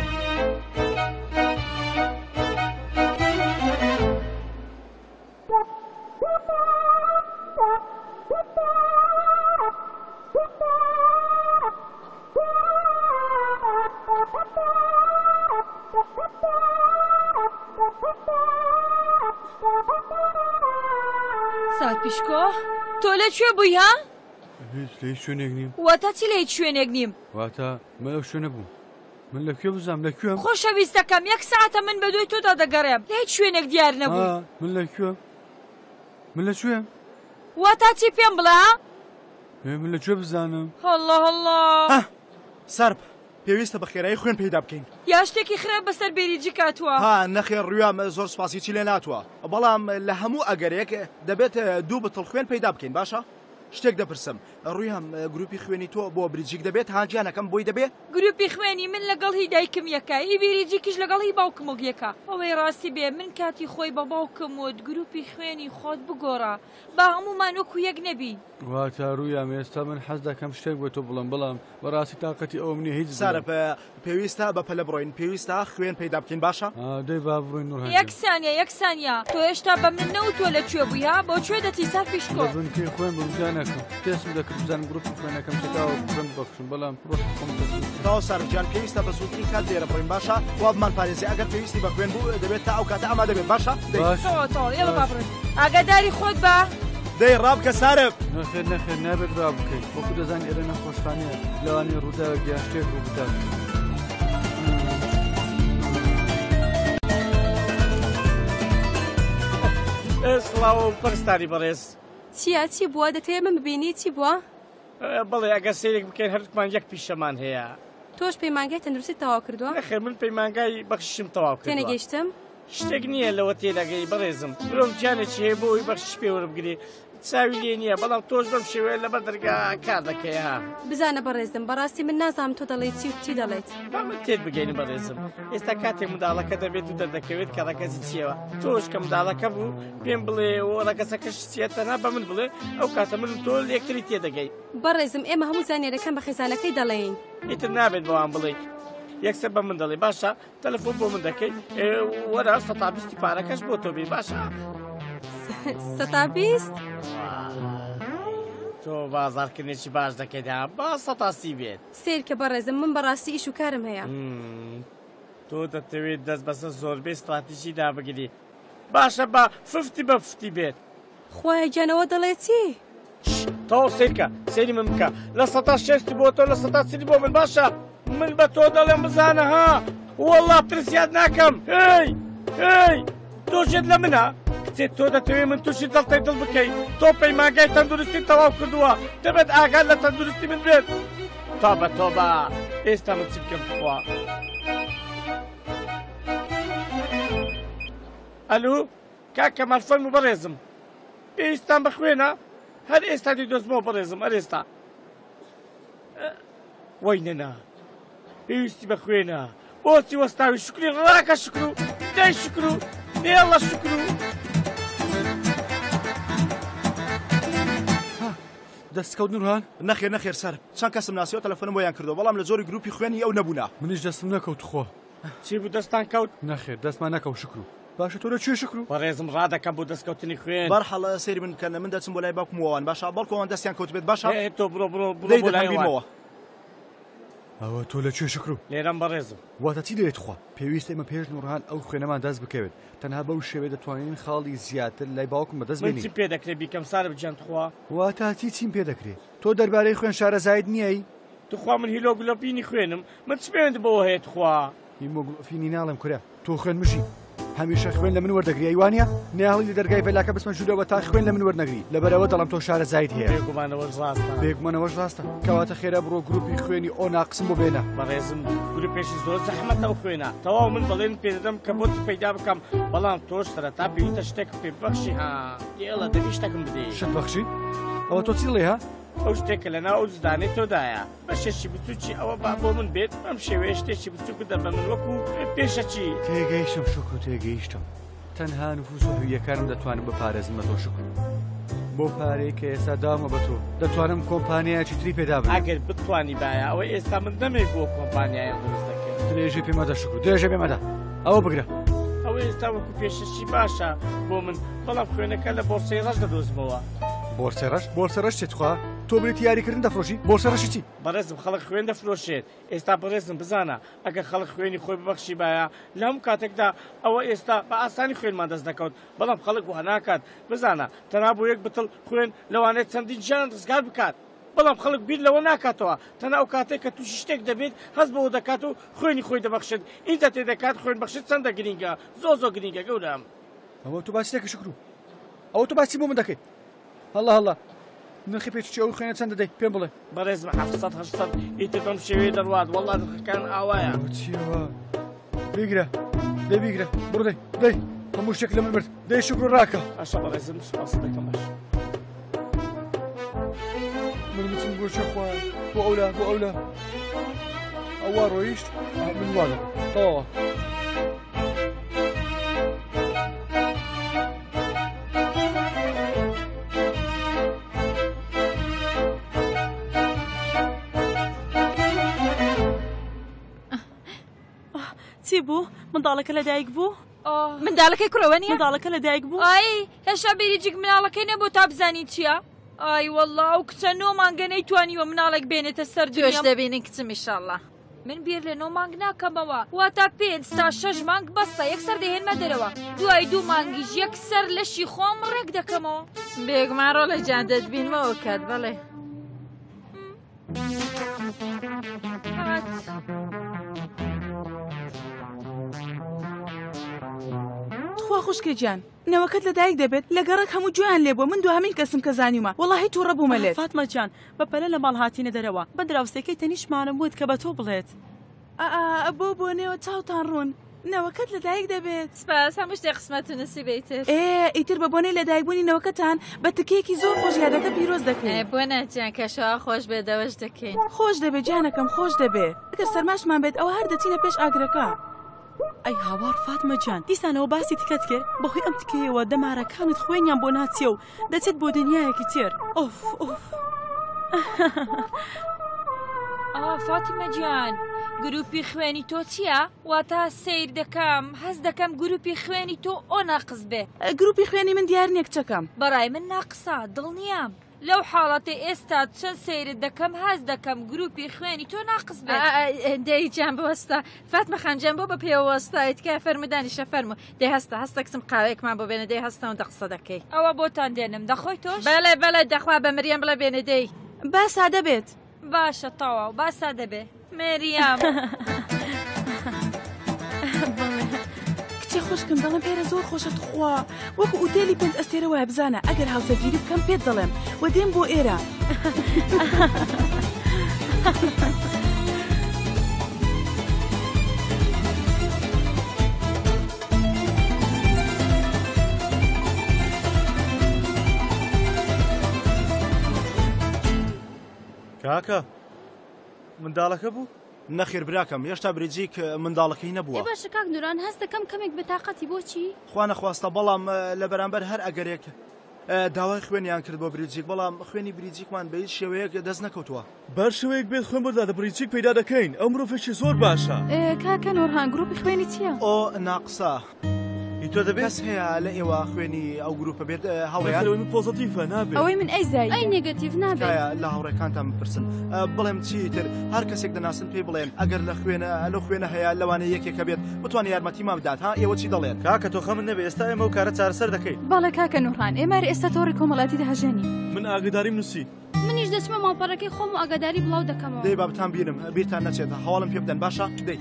سات پیشکۆ تۆ لەکوێ بووی ها؟ هیچ لە هیچ شوێنێک نیم واتە چی لە هیچ شوێنێک نیم؟ واتە من لەو شوێنە بووم من لەکوێ بزانم لەکوێم خۆشەویستەکەم یەک ساعتە من بە دوای تۆدا دەگەڕێم لە هیچ شوێنێک دیار نەبووی من لەکوێم من لەکوێم واتە چی پێم بڵێ ها؟ من لەکوێ بزانم هەڵڵا هەڵڵا سەرب پێویستە بە خێرایی خوێن پەیدا بکەین یا شتێکی خراپ بەسەر بێریجی کاتووە ها نەخێر ڕویام زۆر سوپاسی چی لێ ناتوە بەڵام لە هەموو ئەگەرێک دەبێت دوو بتڵ خوێن پەیدا بکەین باشە شتێک دەپرسم ڕویام گروپی خوێنی تۆ بۆ بریجیک دەبێت هاجیانەکەم بۆی دەبێت گروپی خوێنی من لەگەڵ هی دایکم یەکە هی بریجیکیش لەگەڵ هی باوکم وەک یەکە ئەوەی ڕاستی بێ من کاتی خۆی بە باوکم وت گروپی خوێنی خۆت بگۆڕە با هەمومان وەکو یەک نەبی واتە ڕویام ئێستا من حەز دەکەم شتێک بۆ تۆ بڵم بەڵام بەڕاستی تااقەتی ئەوم نیە هیچ سارە پێویستە بە پەلە بڕۆین پێویستە خوێن پەیدا بکەین باشە دەی با بڕۆین نور یەک سانیە یەک سانیە تۆ هێشتا بە من نەوتۆ لەکوێ بووی ها بۆ کوێ دەتی سات پیشکۆ بنکەی خوێن بزانەکەم پێسم دەکرد بزان گروپی خوێنەکەم چتاوە خوێن بەخشم بەڵام ڕۆژ خۆم تاوا سارجان پێویستە بە زووترین کات لێرە بڕۆین باشە وا بمان پارێزی ئەگەر پێویستی بە خوێن بوو دەبێت تا ئەو کاتە ئەما دەبێت باشە ئاگاداری خۆت بە دەی ڕابکە سارب نەخێر نەخێر نابێت ڕاب بکەیت وەکو دەزانی ئێرە نەخۆشخانەیە لەوانی ڕووداوە گیان شتێک ڕوو بدات سڵاو پەرستانی بەڕێز چییە چی بووە دەتەوێت من ببینی چی بووە؟ بەڵێ ئەگەر سەیرێک بکەین هەرتمان یەک پیشەمان هەیە. تۆش پەیمانگای تەندروستی تەواو کردووە؟ نەخێر من پەیمانگای بەخشیشم تەواو کردووە. تێنەگەیشتم؟ شتێک نییە لەوە تێدەگەی بەڕێزم. مرۆڤ گیانێکی هەیە بۆ ئەوی بەخشیش پێ وەربگرێ. چاوی لێ نییە بەڵام تۆش بەم شێوەیە لەبەر دەرگا کار دەکەی ها. بزانە بەڕێزم بەڕاستی من نازانم تۆ دەڵێت چی و چی دەڵێت. با من تێت بگەین بەڕێزم. ئێستا کاتێک منداڵەکە دەبێت و دەردەکەوێت کە ڕەکەزی چیەوە. تۆش کە منداڵەکە بوو پێم بڵێ و ڕەکەسەکەش چیە تەنها بە من بڵێ ئەو کاتە من تۆ یەکتری تێدەگەی. بەڕێزم ئێمە هەموو زانێرەکان بە خێزانەکەی دەڵێین. ئیتر نابێت بەوان بڵێ. یەکسەر بە من دەڵێ باشە تەلەفۆن بۆ من دەکەی وەرە سەتابیستی پارەکەش بۆ تۆ بێ باشە. سەتابیست؟ تۆ بازارکردنێکی باش دەکەیدا با سەتاسی بێت. سیر کە بەڕێزم من بەڕاستی ئیش و کارم هەیە. تۆ دەتەوێت دەست بەسەر زۆربەی استراتیژی دابگری. باشە بە ففتی بە ففتی بێت. خوای گیانەوە دەڵێت چی؟ تەواو سیرکە سێری من بکە لە سەتا شێستی بۆ تۆ لە سەتا سیری بۆ من باشە. من بە تۆ دەڵێم بزانە ها وەڵڵا پرسیاد ناکەم. هی هی تۆ ژێت لە منە؟ کچێت تۆ دەتەوێت من تووشی دڵتەی دڵ بکەیت. تۆ پەیمانگای تەندروستی تەواو کردووە دەبێت ئاگاد لە تەندروستی من بێت. تا بە تۆ بە ئێستا من چی بکەم بخوا. ئەلو کاکە مەرفەرموو بەڕێزم پێویستان بخوێنە هەر ئێستا دیدۆزمەوە بەڕێزم هەر ئێستا. وەی نەنا پێویستی بخوێنە بۆچی وەستاوی شکری ڕاکە شکر و دەی شکر و نێڵە شکر و دەستکەوت نورهان نەخێر نەخێر سەر چەند کەسم ناسیەوە تەلەفۆنم بۆیان کردەوە بەڵام لە زۆری گروپی خوێنی ئەو نەبوونا. منیش دەستم نەکەوت خۆ. چی بوو دەستان کەوت؟ نەخێر دەستمان نەکەوت شکر و باشە تۆ لەکوێ شکر و بەڕێزم ڕادەکەم بۆ دەستکەوتنی خوێن. بەرحەڵە سەیری من کەنە من دەچم بۆ لای باوکمەوەوان باشە بەڵکۆوان دەستیان کەوت بێت باشە تۆ بڕۆ بڕۆ بڕۆ لایەوە. ئەوە تۆ لەکوێ شکر و لێرەم بەڕێزم. واتە چی دەوێت خوا پێویستە ئێمە پێش نورهان ئەو خوێنەمان دەست بکەوێت تەنها بەو شێوێ دەتوانین خاڵی زیاتر لای باوکم بەدەست بێنین. من چی پێ دەکرێت بیکەم سارە بجەند خوا؟ واتە چی چیم پێ دەکرێت؟ تۆ دەربارەی خوێن شارەزایت نییەی؟ توخوا من هیلۆگلۆپینی خوێنم من چ پێوێت بەوە هەیەت خوا؟ هیمۆگلۆفینی ناڵێم کورە تۆ خوێن مشی هەمیشە خوێن لە من وەردەگری ئەیوانە ناڵی لە دەرگای فێلاکە بسمە ژوورەوە تا خوێن لە من وەرنەگری لەبەرەوە دەڵم تۆ شارەزایت هەیە. بێگومانەوەش ڕاستە بێگومانەوەش ڕاستە کەواتە خێرا بڕۆ گروپی خوێنی ئۆ ناقسم بۆ بێنە. بەڕێزم گروپێکی زۆر زەحمەتە ئەو خوێنە تەواو من بەڵێن پێدەدەم کە بۆ پەیدا بکەم بەڵام تۆش سەرەتا پێویستە شتێک پێ ببەخشی ها دێڵە دەبی شتێکم بدەی. شت بەخشی؟ ئەوە تۆ چی لێ ها؟ ئەو شتێکە لە ناو زدانەی تۆدایە بە شێشی بچووکی ئەوە با بۆ من بێت ئەم شێوەیە شتێکی بچووکە دەبە من وەکو پێشە چی؟ تێگەیشتم شکر و تێگەیشتم. تەنها نفوس و هویەکانم دەتوانم بپارێزم بە تۆ شکر بۆ پارەی کە ئێستا داومە بە تۆ دەتوانم کۆمپانیایەکی تری پێدا بم. ئەگەر بتوانی باە ئەوە ئێستا من دەمێک بۆ کۆمپانیایە دروست دەکەم. درێژەی پێمەدە شکر درێژە پێمەدە ئەوە بگرە. ئەوە ئێستا وەکو پێشەشی باشە بۆ من بەڵام خوێنەکە لە بۆرسەی ڕەش دەدۆزمەوە. بۆرسەی ڕەش بۆرسە ڕەش چێت خوا تۆ بریت یاریکردن دەفرۆشی بۆرسە ڕەشی چی؟ بەڕێزم خەڵک خوێن دەفرۆشێت ئێستا بەڕێزم بزانە ئەگەر خەڵک خوێنی خۆی ببەخشی باە لە هەموو کاتێکدا ئەوە ئێستا بە ئاسانی خوێنمان دەست دەکەوت بەڵام خەڵک وە ناکات بزانە تەنها بۆ یەک بتڵ خوێن لەوانێت چەندین ژیان ڕزگار بکات بەڵام خەڵک بیر لەوە ناکاتەوە تەنها ئەو کاتێک کە تووشی شتێک دەبێت هەست بەوە دەکات و خوێنی خۆی دەبەخشێت ئینجا تێدەکات خوێن بەخشێت چەندە گرینگە زۆ زۆ گرینگە گەورم. ئەوە تو باسی دەکەی شکر و ئەوە تو باسی بۆ من دەکەیت هەڵا هەڵا نرخی پێچی ئەو خوێنە چەند دەدەیت پێم بڵێ. بەڕێزم حەفسەد هەشتەد ئیتر بەم شێوەیە دەڕوات وەڵا نرخەکان ئاوایە. چیەوە بیگرە دەی بیگرە بڕ دەی دەی هەموو شتێک لە من برد دەی شکر و ڕاکە. ئاشە بەڕێزم سوپاس دەکەم باش. من بچم بۆ شەخوا بۆ ئەولا بۆ ئەولا ئەووا ڕۆیشت من وانە تەواوە. چی بوو؟ منداڵەکە لەدایک بوو؟ منداڵەکەی کوڕەوە نیە؟ منداڵەکە لەدایک بوو؟ ئای هێشتا بێریجێک مناڵەکەی نەبوو تا بزانی چییە؟ ئای وەڵڵا ئەو کچە نۆ مانگە نەیتوانیوە مناڵێک بێنێتە سەر توێش دەبینی کچم ئیشەڵڵا. من بیر لە نۆ مانگ ناکەمەوە واتە پێنج تا شەش مانگ بەستە یەکسەر دەهێنمە دەرەوە دوای دوو مانگیش یەکسەر لەشی خۆم ڕێک دەکەمەوە. بێگومانڕۆ لە جان دەتبینمەوە کات بەڵێ. خوشکە گیان نەوەکەت لەدایک دەبێت لە گەڕێک هەموو جویان لێ بووە من دو هەمین کەسم کە زانیومە وەڵاهی تووڕە بوومە لێت فاتمە گیان بەپەلە لە ماڵ هاتینە دەرەوە بە دراوسێکەی تەنیشمانم بووت کە بە تۆ بڵێت بۆ بۆ نێوە چاوتان ڕوون نەوەکەت لەدایک دەبێت سپاس هەموو شتێک قسمەت و نسیبەیتر ئێ ئیتر بە بۆنەی لەدایکبوونی نەوەکەتان بە تکەیەکی زۆر خۆش یادەکە پیرۆز دەکەین بۆ ناچیان کەشەوە خۆش بێ دەوەش دەکەین خۆش دەبێت گیانەکەم خۆش دەبێت ئەگەر سەرماشمان بێت ئەوە هەر دەچینە پێش ئاگرەکە ئەی هاوار فاتمە جان دیسانەوە باسی تکەت کرد بەهۆی ئەم تکەیەوە دەمارەکانت خوێنیان بۆ ناچێ و دەچێت بۆ دنیایەکی تێر ئۆف ئۆف ئا فاتیمە گیان گروپی خوێنی تۆ چییە؟ واتە سیر دەکەم هەست دەکەم گروپی خوێنی تۆ ئۆ ناقس بێ گروپی خوێنی من دیار نییە کچەکەم بەڕای من ناقسە دڵنیام لەو حاڵەتێ ئێستا چەند سیرت دەکەم هەست دەکەم گروپی خوێنی تۆ ناقس بێت دەی جان بوەستا فاتمە خانجان بۆ بە پێوەستایت کە فەرمودانیشە فەرمو دەی هەستا هەستا کچم قاوەیەکمان بۆ بێنە دەی هەستا و دەقسە دەکەی ئەوە بۆتان دێنم دەخۆی تۆش بەڵێ بەڵێ دەخوا بە مریەم بڵێ بێنە دەی با سادە بێت باشە تەواو با سادە بێ مریەم کچێ خۆشکم دەڵم ئێرە زۆر خۆشت خوا وەکو ئوتێلی پێنج ئەستێرە وایە بزانە ئەگەر هاوسەرگیری بکەم پێت دەڵێم وە دێم بۆ ئێرە کاکە منداڵەکە بوو؟ نەخێر براکەم هێشتا بریجیک منداڵەکەی نەبووە باشە کاک نوران هەست دەکەم کەمێک بەتاقەتی بۆچی؟ خوا نەخواستە بەڵام لە بەرامبەر هەر ئەگەرێک داوای خوێنیان کرد بۆ بریجیک بەڵام خوێنی بریجیکمان بە هیچ شێوەیەک دەست نەکەوتووە بەر شێوەیەک بێت خوێن بۆ بریجیک پەیدا دەکەین ئەو مرۆڤێکی زۆر باشە کاکە نۆرهان گروپی خوێنی چییە؟ ئۆ ناقسە تۆ دەبێت کەس هەیە لە ئێوە خوێنی ئەو گروپە بێت هەڵەیە من پۆزتیڤە نابێت ئەوەی من ئەی زای ئەی نێگەتیڤ نابێت لە هاوڕێکانتان بپرسن بڵێم چیتر هەر کەسێک دەناسن پێی بڵێن ئەگەر لە خوێنە لەو خوێنە هەیە لەوانەیە یەکێکە بێت بتوانێت یارمەتیمان بدات ها ئێوە چی دەڵێن کاکە تۆ خەمن نەبێ ئێستا ئێمە و کارە چارەسەر دەکەین باڵە کاکە نورهان ئێماری ئێستا تۆڕی کۆمەڵاتی دەهەژێنی من ئاگداریم نووسی منیش دەچمە ماڵپەڕەکەی خۆم و ئاگاداری بڵاو دەکەمەوە دەی بابتان بینم بیرتان نەچێتە هەواڵم پێ بدەن باشە دەی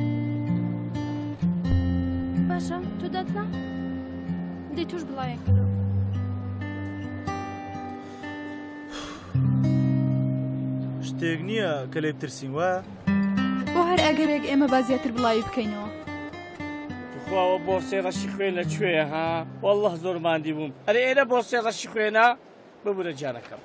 باشە تۆ دەتنا دەی توش بڵایەن کردەوە شتێک نییە کە لێ بترسین وە بۆ هەر ئەگەرێک ئێمە بازیاتر بڵاوی بکەینەوە خواوە بۆ سێڕەشی خوێن لەکوێیە ها وەڵڵه زۆر ماندی بووم ئەرێ ئێرە بۆ سێڕەشی خوێنە ببوورە جارەکەم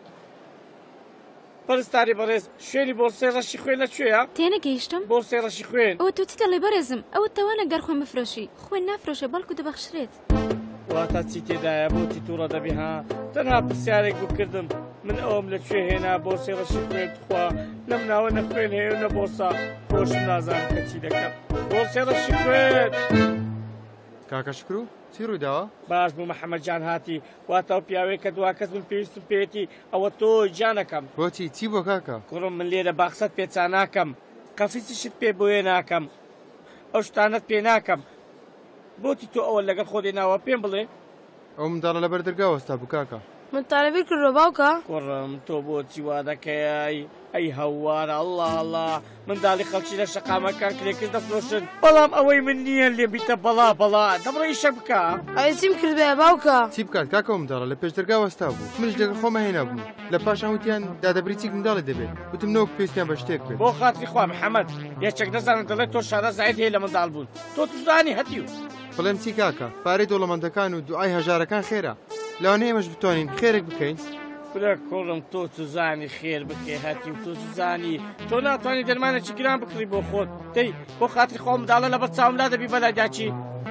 پەرستاری بەڕێز شوێنی بۆ سێڕەشی خوێن لەکوێیە تێنەگەیشتم بۆ سێڕەشی خوێن ئەوە تۆ چی دەڵێ بەڕێزم ئەوە تەوانە گەر خوێن بفرۆشی خوێن نافرۆشە بەڵکو دەبەخشرێت واتە چی تێدایە بۆتی تووڕە دەبێ ها تەنها پرسیارێک بکردم من ئەوم لەکوێ هێنا بۆ سێڕەشی خوێن خوا لەم ناوە نەخوێن هەیە و نەبۆسا خۆشم نازانم کە چی دەکەم بۆ سێڕەشی خوێن کاکە شکر و چی ڕوویداوە؟ باش بوو محەممەد جان هاتی واتە ئەو پیاوەیە کە دوا کەس من پێویستم پێێتی ئەوە تۆ جانەکەم بۆچی چی بۆ کاکە؟ کوڕم من لێرە باخسەت پێچان ناکەم قەفیسیشت پێ بۆیە ناکەم ئەو شتانت پێ ناکەم بۆتی تۆ ئەوە لەگەڵ خۆ دێناوە پێم بڵێ ئەو منداڵە لەبەر دەرگاوەستا بوو کاکە من تارەبیر کردۆ باوکە کوڕم تۆ بۆچی وا دەکەی ئەی هەوارە ئەڵڵا ئەڵڵا منداڵی خەڵکی لە شەقامەکان کرێکرد دەفرۆشن بەڵام ئەوەی من نییە لێ بیتە بەڵا بەڵا دەبڕە ئیشە بکە ئەی چیم کرد بێ باوکە چی بکات کاکە منداڵە لە پێش دەرگاوەستا بوو منش لەگەڵ خۆمە هێنا بووم لە پاشان وتیان دادەبریچیک منداڵی دەبێت وتم نەوەک پێویستیان بە شتێک بێت بۆ خاتری خوا محەممەد یەکێک نەزانن دەڵێت تۆ شارە زایت هەیە لە منداڵ بوون تۆ توزانی هەتیو بڵێم چی کاکە پارەی دۆڵەمەندەکان و دوعای هەژارەکان خێرا لەوانەیە ئێمەش بتوانین خێرێک بکەین برا کوڕم تۆ توزانی خێر بکەی هەتی و تۆ توزانی تۆ ناتوانانی دەرمانێکی گران بکڕی بۆ خۆت دەی بۆ خاتری خۆ منداڵە لەبەر چاوملا دەبی بەلایداچی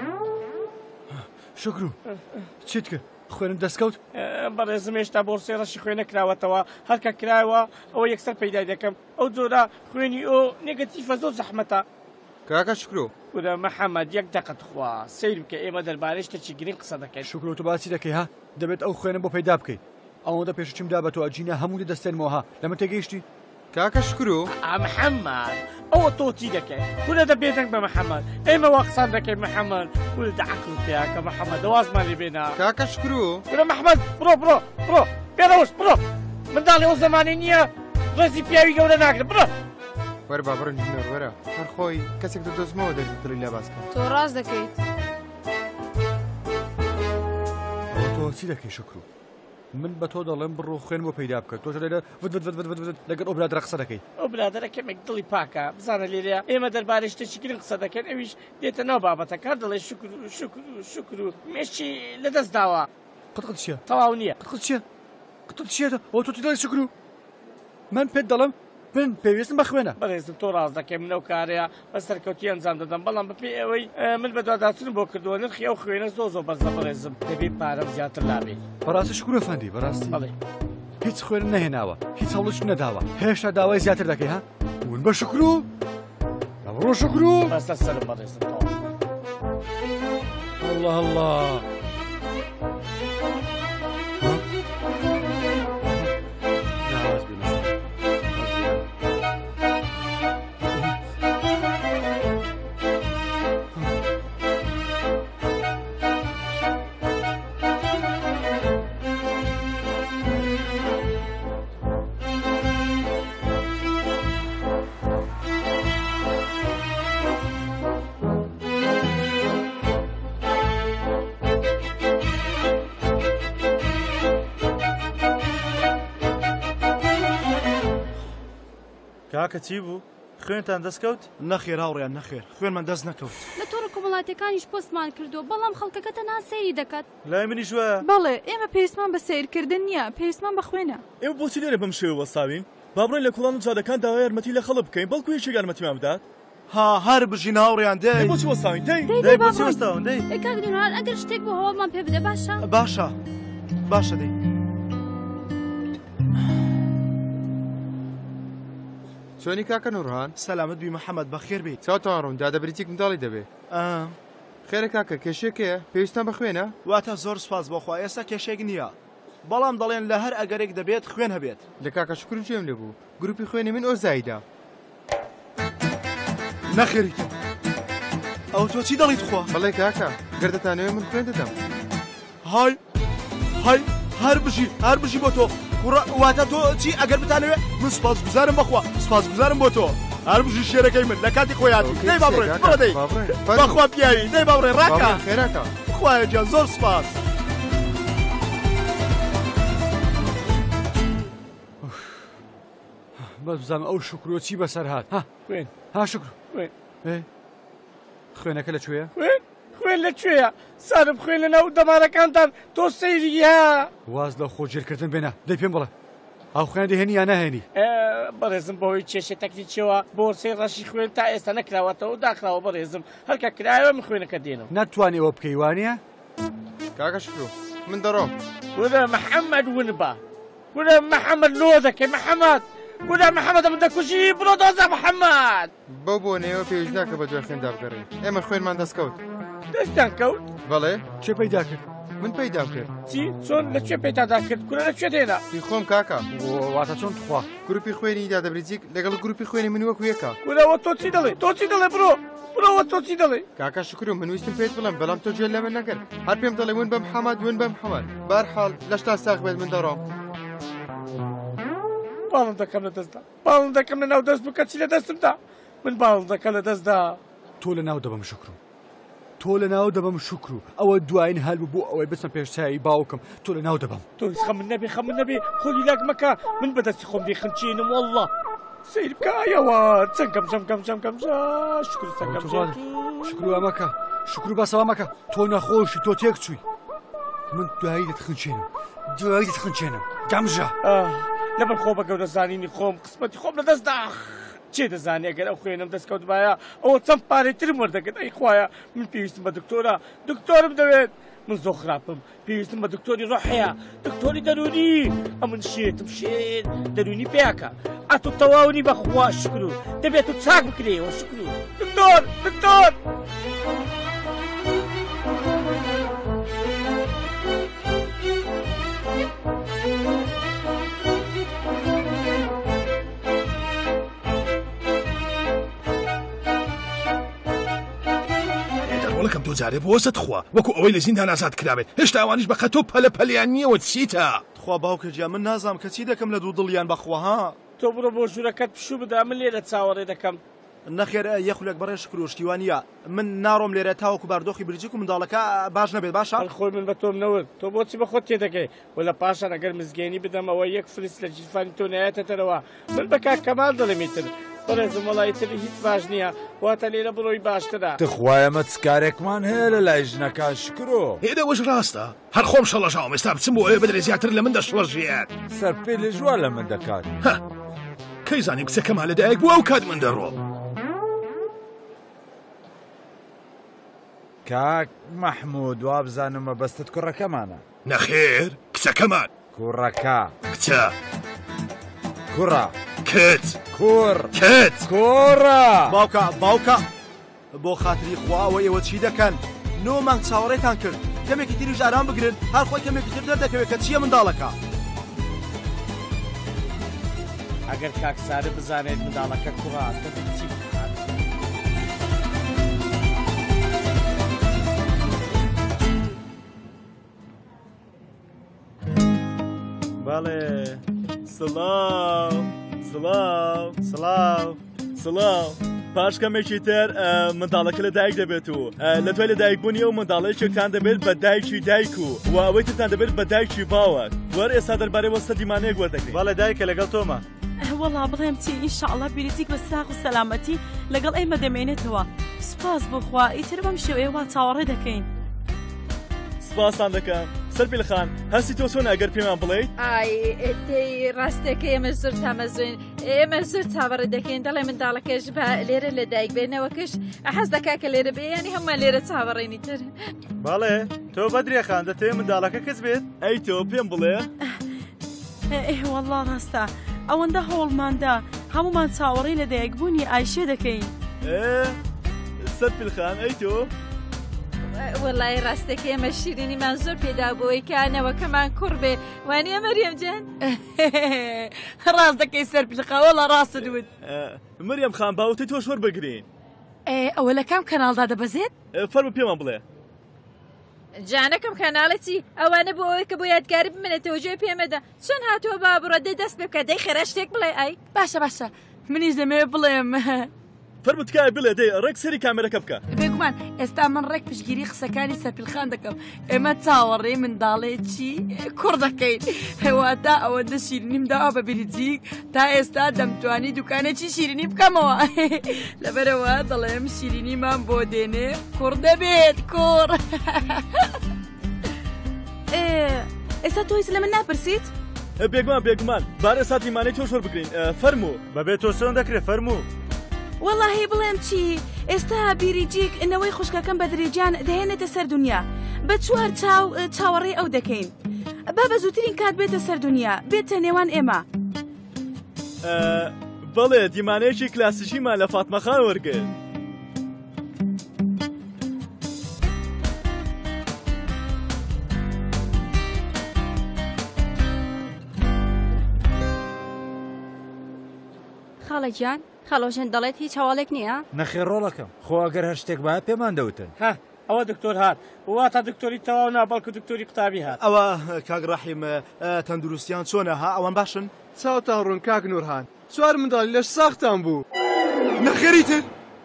شکر و چیت کرد خوێنم دەستکەوت بەڕێزم هێشتا بۆ سێڕەشی خوێنە کراوەتەوە هەرکە کرایەوە ئەوە یەکسەر پەیدای دەکەم ئەو جۆرە خوێنی ئەو نێگەتیڤە زۆر زەحمەتە کاکە شکرۆ ورە مەحەممەد یەک دەقەت خوا سیر بکە ئێمە دەربارەی شتێکی گرنگ قسە دەکەین شکر و تو باسی دەکەی ها دەبێت ئەو خوێنە بۆ پەیدا بکەیت ئەوەندە پێشچمدا بە تۆ ئەجینە هەموو دەستێنمەوە ها لەمە تێگەیشتی کاکە شکرۆ محەممەد ئەوە تۆتی دەکەی کورە دەبێتەنگ بە محەممەد ئێمە وا قسان دەکەی محەممەد ور دەعقل پیاکە محەممەد دەوازمان لێ بێنا کاکە شکرۆ ورە محەممەد بڕۆ بڕۆ بڕۆ پێڕەوش بڕۆ منداڵی ئەو زەمانەی نییە ڕێزی پیاوی گەورە ناکرێت بڕۆ وەرە با بڕن ژنێر وەرە هەر خۆی کەسێک دەدۆزمەوە دەردەتڵی لە باسکە تۆ ڕاست دەکەیت تۆ چی دەکەی شکر من بە تۆ دەڵێم بڕۆ خوێن بۆ پەیدا بکە تۆ لێرە لەگەر ئەو برادرە قسە دەکەی ئەو برادرە کەمێک دڵی پاکە بزانە لێرەیە ئێمە دەربارەی شتێکی گرنگ قسە دەکەن ئەویش دێتە ناو بابەتەکە دەڵێ شکر و شکر و شکر و مێشی لەدەست داوە قەتقەت چییە تەواو نییە قەتقەت چییە قەتقەت چییە ئەو تۆ دەڵێ شکر و من پێت دەڵێم من پێویستم بە خوێنە بەڕێزم تۆ ڕاست دەکەم منەو کارەیە بە سەرکەوتی ئەنجام دەدەم بەڵام بەپێ ئەوەی من بە دوواداچنم بۆ کردووە نرخی ئەو خوێنە زۆ زۆر بەرزە بەڕێزم دەبێت پارەم زیاتر لابێ بەڕاستی شکر ئەفەندی بەڕاستی بەڵێ هیچ خوێن نەهێناوە هیچ هەوڵش نەداوە هێشتا داوای زیاتر دەکەی ها ون بە شکر و ئەوڕۆ شکر و بەستە سەرم بەڕێزم الله الله کاکە چی بوو؟ خوێنتان دەستکەوت؟ نەخێر هاوڕێیان نەخێر خوێنمان دەست نەکەوت لە تۆڕە کۆمەڵاتەکانیش پۆستمان کردو بەڵام خەڵکەکە تەنها سەیری دەکات لای منیش وایە بەڵێ ئێمە پێویستمان بە سیرکردن نییە پێویستمان بە خوێنە ئێوە بۆچی لێرە بەم شێوە وەستاوین؟ با بڕۆین لە کوڵان و جادەکان داوای یارمەتی لە خەڵک بکەین بەڵکو هیچ یارمەتیمان بدات ها هەر بژین هاوڕێیان دەی بۆچی وەستاوین دەی دەی بۆچی وەستاون دەی کاک دونوار ئەگەر شتێک بۆ هەواڵمان پێ بدە باشە باشە باشە دەی چۆنی کاکە نوڕان سەلامت بی محەممەد بەخێر بیت چاوتان ڕوون دادەبریتێک منداڵی دەبێ خێرە کاکە کێشێکەیە پێویستان بە خوێنە واتە زۆر سپاس بۆخوا ئێستا کێشێک نییە بەڵام دەڵێن لە هەر ئەگەرێک دەبێت خوێن هەبێت لە کاکە شکر جێم لێبوو گروپی خوێنی من ئۆزاییدا نەخێری تۆ ئەو تۆ چی دەڵیت خوا بەڵێ کاکە گەردەتانەوێ من خوێن دەدەم های های هەر بژی هەر بژی بۆ تۆ واتە تۆ چی ئەگەر بتانەوێ من سپاس گوزارم بەخوا سپاس گوزارم بۆ تۆ هەر بژی شێرەکەی من لە کاتی خۆیاتی دەی بابڕێ بڕە دەی بەخوا پیاوی دەی بابڕێ ڕاکە خێراکە خوایە گیان زۆر سپاس بەس بزانم ئەو شکرۆ چی بەسەر هات ها خوێن ها شکر خوێنەکە لەکوێیە خوێن خوێن لەکوێیە سارم خوێن لە ناو دەمارەکانتان تۆ سەیریە واز لە خۆگیرکردن بێنە دەی پێم بڵێ ئەو خوێن دەهێنی یا نەهێنی بەڕێزم بەهۆی کێشە تەکنیکیەوە بۆرسەی ڕەشی خوێن تا ئێستا نەکراوەتەوە داخراوە بەڕێزم هەرکە کرایەوە من خوێنەکە دێنم ناتوانێ ئەوە بکەی وانە کاکە شکرۆ من دەڕۆم وەرە محەممەد ون بە وەرە محەممەد لۆ دەکەی محەممەد وەرە محەممەد من دەکوژی بڕۆ دۆزە محەممەد بەو بۆ نێوە پێویست ناکە بە دوای خوێندا بگەڕێ ئێمە خوێنمان دەستکەوت دەستان کەوت بەڵێ چێ پەیدا کرد من پەیدا کرد چی چۆن لەکوێ پەیدادا کرد کورە لەکوێ دێنا پێی خۆم کاکە واتە چۆن تخوا گروپی خوێنی دادەبریجیک لەگەڵ گروپی خوێنی من وەکو یەکە کورەوە تۆ چی دەڵێ تۆ چی دەڵێ بڕۆ بڕۆوە تۆ چی دەڵێ کاکە شکرم من ویستم پێت بڵم بەڵام تۆ جێل لە من نەکرد هەر پێم دەڵێ ون بە محەممەد ون بە محەممەد بەرحاڵ لەشتا ساغ بێت من دەڕۆم باڵم دەکەم لە دەستدا باڵم دەکەم لە ناو دەست بکە چی لە دەستمدا من باڵم دەکە لە دەستدا تۆ لە ناو دەبم شکر تۆ لە ناو دەبم شکر و ئەوە دوایین هەلبوو بۆ ئەوەی بچم پێشچایی باوکم تۆ لە ناو دەبم تۆ خەم من نەبێ خەم من نەبێ خۆلی لاک مەکە من بەدەستی خۆم دێ خەمچینم وەڵڵا سیر بکایەوە چەندکەم شەم کەم شەم کەم شکر چەندکەم شکر ئەمەکە شکر بەسەوە مەکە تۆ نەخۆشی تۆ تێک چووی من دوایی دەتخنچێنم دوایی دەتخنچێنم گەمژە لەبەر خۆ بە گەورە زانینی خۆم قسمەتی خۆم لە دەستدا چێ دەزانێ ئەگەر ئەو خوێنم دەستکەوت باە ئەوە چەند پارەی ترم وەردەگرت ئەی خوایە من پێویستم بە دکتۆرە دکتۆرم دەوێت من زۆر خراپم پێویستم بە دکتۆری ڕۆحەیە دکتۆری دەرونی ئەمن شێتم شێت دەرونی پێیاکە ئەتو تەواونی بەخوا شکر و دەبێت و چاک بکرێەوە شکر و دکتۆر دکتۆر وەڵکەم تۆ جارێ بۆ سەد خوا وەکو ئەوەی لە زیندان ئازاد کرابێت هێشتا ئەوانیش بە قەتۆ پەلە پەلیان نییەوە چیتە خوا باوکە گیان من نازام کە چی دەکەم لە دوو دڵیان بەخوا ها تۆ بڕۆ بۆ ژوورەکەت پشوو بدا من لێرە چاوەڕێ دەکەم نەخێر یەخولێک بەڕێ شکر و شتیوانیە من ناڕۆم لێرە تاوەکو باردۆخی برجیک و منداڵەکە باش نەبێت باشە خۆی من بە تۆم نەوت تۆ بۆچی بە خۆت تێدەکەی و لە پاشان ئەگەر مزگەێنی بدەمەوە یەک فلس لە جیفانی تۆ نایەتەتەرەوە من بە کاک کەمال دەڵێمیتر بەڕێزم وەڵایتر هیچ باش نییە واتە لێرە بڕۆی باشترە تخوایەمە چکارێکمان هەیە لە لای ژنەکە شکرۆ هێدەوەش ڕاستە هەر خۆم شەڵەژاوم ئێستا بچم بۆ ئەوێ بدرێ زیاتر لە من دەشڵەژێت سەر پێ لە ژوار لە من دەکات کەی زانیم کچەکەمان لەدایک بووە و کات من دەڕۆ کاک مەحموود وا بزانم مەبەستت کوڕەکەمانە نەخێر کچەکەمان کوڕەکە کچە کوڕە کت کوڕ کت کوڕە باوکە باوکە بۆ خاتری خواوە ئێوە چی دەکەن نۆ مانگ چاوەڕێتان کرد کەمێکی تریش ئارام بگرن هەر خۆی کەمێکی تر دەردەکەوێت کە چییە منداڵەکە ئەگەر کاکسارە بزانێت منداڵەکە کوڕە چی بکات بەڵێ سڵاو سڵاو سڵاو سڵاو پاش کەمێکی تر منداڵەکە لە دایک دەبێت و لە دوای لە دایکبوونی و منداڵەیەکێکتان دەبێت بە دایکی دایک و و ئەوەی ترتان دەبێت بە دایکی باوەک وەر ئێستا دەربارەی وەستە دیمانەیەک وەردەگرین بەڵێ دایکە لەگەڵ تۆمە وەڵا بڵێم چی ئینشاءڵڵا بیرێتیک بە ساغ و سەلامەتی لەگەڵ ئێمە دەمێنێتەوە سوپاس بخوا ئیتر بەم شێوەیە وا چاوەڕێ دەکەین سپاسان دەکەم سەرپیلخان هەستی تۆ چۆن ئەگەر پێمان بڵێیت ئای ڕاستەکە ئێمە زۆر تامەزوین ئێمە زۆر چاوەڕێ دەکەین دەڵێ منداڵەکەش بە لێرە لە دایک بێنەوەکەش حەز دەکا کە لێرە بێ ینی هەمومان لێرە چاوەڕێنی تر بەڵێ تۆ بەدرێخان دەتەوێت منداڵەکە کەس بێت ئەی تۆ پێم بڵێ وەڵا ڕاستە ئەوەندە هەوڵماندا هەمومان چاوەڕێی لە دایکبوونی ئایشێ دەکەین سەرپیلخان ئەی تۆ وەڵای ڕاستەکە ئێمە شیرینیمان زۆر پێدا بۆی کانەوەکەمان کوڕ بێ وانە مەریەم جان ڕاست دەکەی سەرپیلخاوەڵە ڕاستە دوت مەریەم خان باوتی تۆ شۆر بگرین ئەوە لە کام کەناڵدا دەبەزێت فەرمو پێمان بڵێ جانەکەم کەناڵەتی ئەوانە بۆ ئەوەی کە بۆ یادگاری بمێنێتەوە گوێ پێمەدا چۆن هاتووە با بڕۆدەی دەست پێ بکە دەی خێرا شتێک بڵێ ئای باشە باشە منیش دەمێ بڵێم فەرمو تکایە بڵێ دەی ڕێک سەری کامێرەکە بکە بێگومان ئێستا من ڕێک پشگیری قسەکانی سەرپیلخان دەکەم ئێمە چاوەڕێی منداڵێکی کوڕ دەکەین هێواتە ئەوەندە شیرینیم داوا بە بریجیک تا ئێستا دەمتوانی دوکانێکی شیرینی بکەمەوە لەبەرەوە دەڵێم شیرینیمان بۆ دێنێ کوڕ دەبێت کوڕ ئێستا تۆ هیچ لە من ناپرسیت بێگومان بێگومان بار ئێستا دیمانەی تۆ شۆر بگرین فەرمو بەبێت تۆ چۆن دەکرێت فەرموو وەڵاهی بڵێم چی ئێستا بیریجیک ئەوەی خوشکەکەم بە درێجان دەهێنێتە سەر دنیا بە چوار چاو چاوەڕێ ئەو دەکەین با بە زووترین کات بێتە سەر دنیا بێتە نێوان ئێمە بەڵێ دیمانەیەکی کلاسیکیمان لە فاتمەخان وەرگرت خاڵەجیان خەڵۆژن دەڵێت هیچ هەواڵێک نییە نەخێ ڕۆڵەکەم خۆ ئەگەر هەر شتێک باە پێمان دەوتن ها ئەوە دکتۆر هات واتە دکتۆری تەواو نابەڵکو دکتۆری قوتابی هات ئەوە کاگڕاحیم تەندروستیان چۆنە ها ئەوان باشن چاوتان ڕوون کاک نورهان چوار منداڵی لەش ساختان بوو نەخێریتر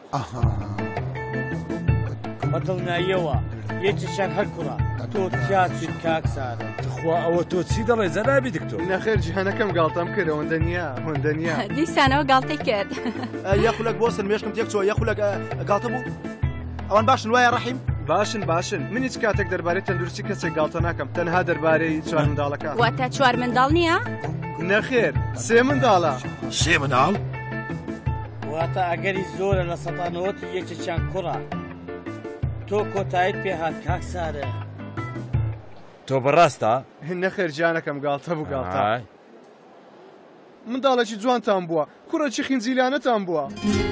بەدڵنیاییەوە یەکێکیان هەر کوڕە تۆ تیاچیت کاکسارە خوا ئەوە تۆ چی دەڵێ زەرابی دکتۆر نەخێر جیهانەکەم گاڵتەم کرد ئەوەندە نییە هەندە نییە دیسانەوە گاڵتەی کرد یەخولەک بۆ سنمێشکم تێک چۆ یەخولەک گاڵتە بوو ئەوان باشن وایە ڕەحیم باشن باشن من هیچ کاتێک دەربارەی تەندروستی کەسێک گاڵتە ناکەم تەنها دەربارەی چوار منداڵەکە واتە چوار منداڵ نییە نەخێر سێ منداڵە سێ منداڵ واتە ئەگەری زۆرە لە سەتانەوەتی یەکێکیان کوڕە تۆ کۆتاییت پێ هات کاکسارە تۆ بەڕاستە نەخێر جیانەکەم گاڵتە بوو گاڵتە منداڵێکی جوانتان بووە کوڕێکی خینجیلانەتان بووە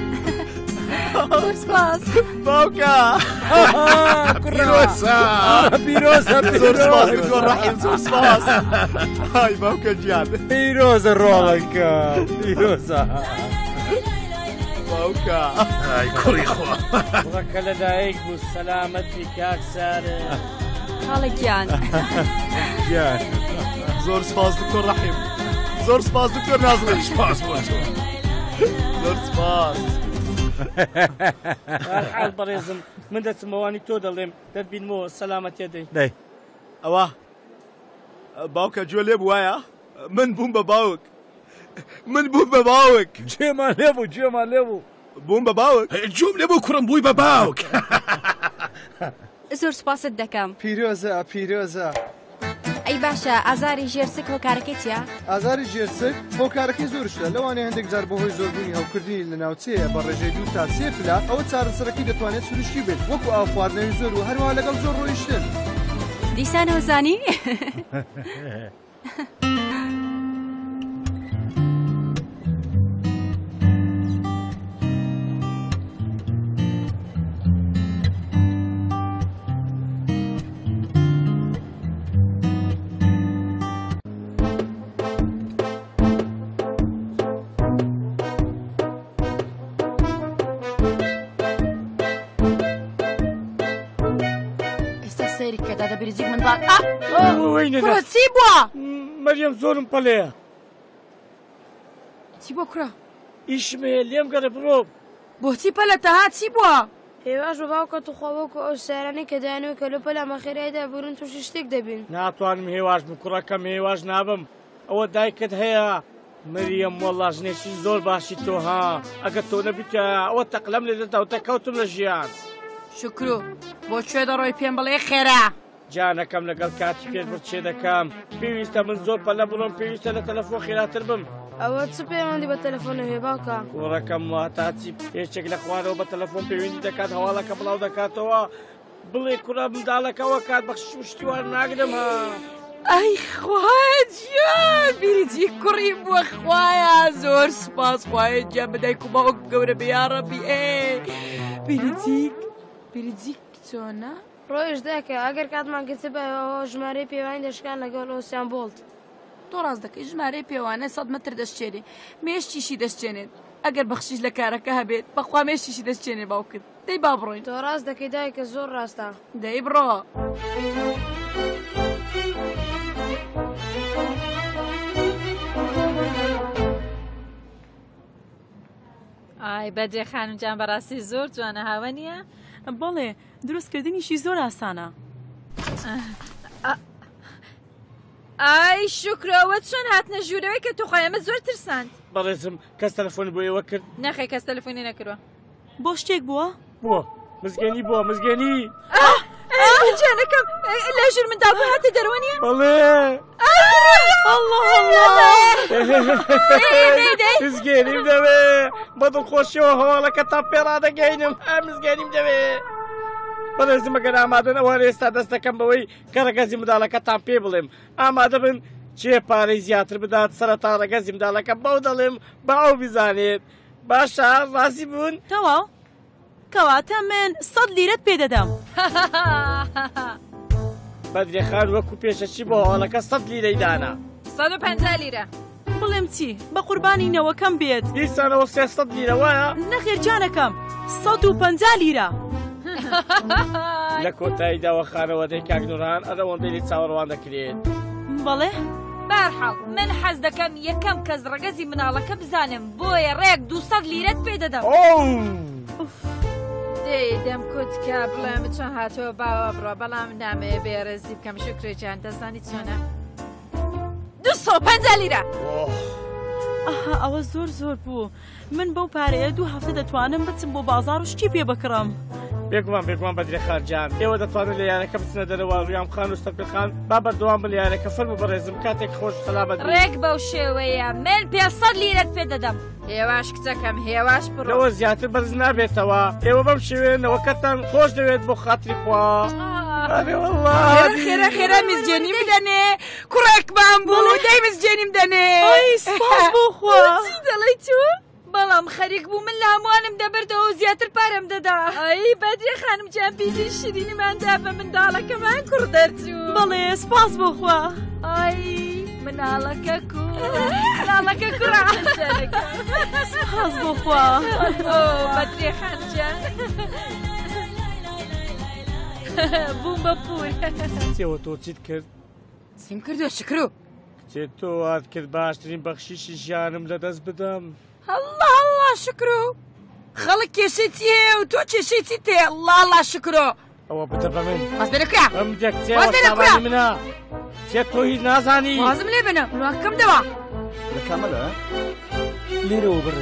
سپاس باوکە پیرۆزە پیرۆزە زۆر سپاس دکتۆر ڕەحیم زۆر سپاس های باوکە گیان پیرۆزە ڕۆڵەکە پیرۆزە باوکە ئای کوڕی خوا بڕەکە لەدایک بوو سەلامەتی کاکسارە خاڵێکیان گیان زۆر سپاس دکتۆر ڕەحیم زۆر سپاس دکتۆر نازڵێ سپاس بۆ تۆ زۆر سپاس حال بەڕێزم من دەچمەوانی تۆ دەڵێم دەبینمەوە سەلامەت دەی دەی ئەوە باوکە گوێ لێ وایە من بووم بە باوک من بووم بە باوک جێمان لێبوو جێمان لێبوو بووم بە باوک جوم لێبوو کوڕم بووی بە باوک زۆر سوپاست دەکەم پیرۆزە پیرۆزە ئەی باشە ئازاری ژێرسک هۆکارەکەی چیە؟ ئازاری ژێرسک هۆکارەکەی زۆرشتە لەوانەیە هەندێک جار بەهۆی زۆربوونی هەوکردنی لە ناوچەیە بە ڕێژەی دوو تا سێ پلا ئەوە چارەسەرەکەی دەتوانێت سروشتی بێت وەکو ئاو خواردنەوەی زۆر و هەروەها لەگەڵ زۆر ڕۆیشتن دیسان هەوزانی؟ بریزیک منداڵ کوڕە چی بووە؟ مەریەم زۆرم پەلەیە چی بۆ کوڕە؟ ئیشم هەیە لێم گەڕێ بڕۆ بۆچی پەلە تەها چی بووە؟ هێواش بە باوکە توخوا وەکو ئەو سارانەی کە دایانەوە کە لە پەلا مەخێرایدا بورن تووشی شتێک دەبین ناتوانم هێواش بم کوڕەکەم هێواش نابم ئەوە دایکت هەیە مەریەم وەڵڵا ژنێکی زۆر باشی تۆ ها ئەگەر تۆ نەبیتە ئەوە تەقلەم لێ دەداوتە کەوتم لە ژیان شکرو بۆ کوێ دەڕۆی پێم بڵێ خێرا جانەکەم لەگەڵ کاتی پێش بچێ دەکەم پێویستە من زۆر پەلە بڕۆم پێویستە لە تەلەفۆن خێراتر بم ئەوە چ پەیوەندی بە تەلەفۆن هەیە باوکە کوڕەکەم واتاچی پێچێک لە خوارەوە بە تەلەفۆن پەیوەندی دەکات هەواڵەکە بڵاو دەکاتەوە بڵێ کوڕە منداڵەکەەوە کات بەخش شتیوار ناگرم ها ئەی خوایە گیان بیرجی کوڕی بووە خوایە زۆر سوپاس خوایە گیان بەدایک و باوک گەورە بێ یا ڕەبی ئێ بیرجیک بیرجیک چۆنە؟ ڕۆیش دەکە ئەگەر کاتمان کەچە بەەوە ژمارەی پێوانی دەشکان لەگەڵ ئۆسیان بۆڵت تۆ ڕاست دەکەی ژمارەی پێوانە سەد مەتر دەستچێنێ مێشتیشی دەستچێنێت ئەگەر بەخشیش لە کارەکە هەبێت بەخوا مێشتیشی دەستچێنێ باوکرد دەی با بڕۆین تۆ ڕاست دەکەی دایکە زۆر ڕاستە دەی بڕۆ ئای بەجێ خانوجان بەڕاستی زۆر جوانە هاوە نییە؟ بەڵێ دروستکردنیشی زۆر ئاسانە ئای شکرەوە چۆن هاتنە ژوورەوەی کە تۆخۆیەمە زۆر ترساند بەڕێزم کەس تەلەفۆن بۆ ئێوە کرد نەخێ کەس تەلەفۆنی نەکردووە بۆ شتێک بووە؟ بووە مزگەنی بووە مزگەنی جانەکەم لە ژوور منداڵ بوو هاتە دەرەوە نیە؟ بەڵێ مزگەنیم دەوێ بەدڵخۆشیەوە هەواڵەکە تا پێڕادەگەینم مزگەنیم دەوێ بەڕێزم ئەگەر ئامادەن ئەوە ئێستا دەست دەکەم بەوەی کە ڕەگەزی منداڵەکەتان پێ بڵێم ئامادە بن چێ پارەی زیاتر بدات سەرەتا ڕەگەزی منداڵەکە بەو دەڵێم بە ئەو بیزانێت باشە ڕازی بوون تەواو کەواتە من سەد لیرەت پێ دەدەم بەدرێخان وەکو پێشەچی بۆ هەواڵەکە سەد لیرەی دانا سەد و پەنجا لیرە بڵێم چی بە قوربانی نەوەکەم بێت دیسانەوە سێسەد لیرە وایە نەخێر جانەکەم سەد و پەنجا لیرە لە کۆتاییداوە خانەوە دەی کاگنوران ئەدەوەندەی لێ چاوەڕوان دەکرێت بەڵێ بارحاڵ من حەز دەکەم یەکەم کەس ڕەگەزی مناڵەکە بزانم بۆیە ڕێک دووسەد لیرەت پێ دەدەم دەی دەم کوتکە بڵێم چۆن هاتەوە باوە بڕۆ بەڵام نامەیە بێڕێزی بکەم شکرێجان دەزانی چۆنە دووسە و پەنجا لیرە ئەها ئەوە زۆر زۆر بوو من بەو پارەیە دوو هەفتە دەتوانم بچم بۆ بازار و شتی پێ بکڕم بێگومان بێگومان بەدرێخان جان ئێوە دەتوانن لە یارەکە بچنە دەرەوە ڕویام خان و ستەپێخان با بەردەوام بن لە یارەکە فەرمو بەڕێزم کاتێک خۆش سەلامەت ڕێک بەو شێوەیە من پێسەد لیرەت پێ دەدەم هێواش کچەکەم هێواش بڕۆ لەوە زیاتر بەرز نابێتەوە ئێوە بەم شێوێنەوەکەتان خۆش دەوێت بۆ خاتری خوا خێرا خێرا میزجێنی بدەنێ کوڕێکمان بوو دەی میزجێنیم دەنێ سپاس بۆ خوا چی دەڵێی تو؟ بەڵام خەریک بوو من لە هەمووانم دەبردەوە و زیاتر پارەم دەدا ئەی بەدرێ خانم جان بیری شیرینیماندا بە منداڵەکەمان کوڕ دەرچوو بەڵێ سپاس بۆ خوا ئای مناڵەکە کوڕ مناڵەکە کوڕە سپاس بۆ خوا بەدرێ خان جان بووم بە پوور کچێوە تۆ چیت کرد؟ چیم کردووە شکرو کچێ تۆ وات کرد باشترین بەخشیشی ژیانم لەدەست بدەم الله الله شکرو خەڵک کێشێتی هەیە و تۆ کێشێتی تێ الله الله شکرۆ ئەوە بتە بە من واز لێ لەکوێ ئەم جەک واز لێ لەکوێ منە چێ تۆ هیچ نازانی وازم لێ بنە ڕاکەم دەوە لە کامەلە لێرەوە بڕێ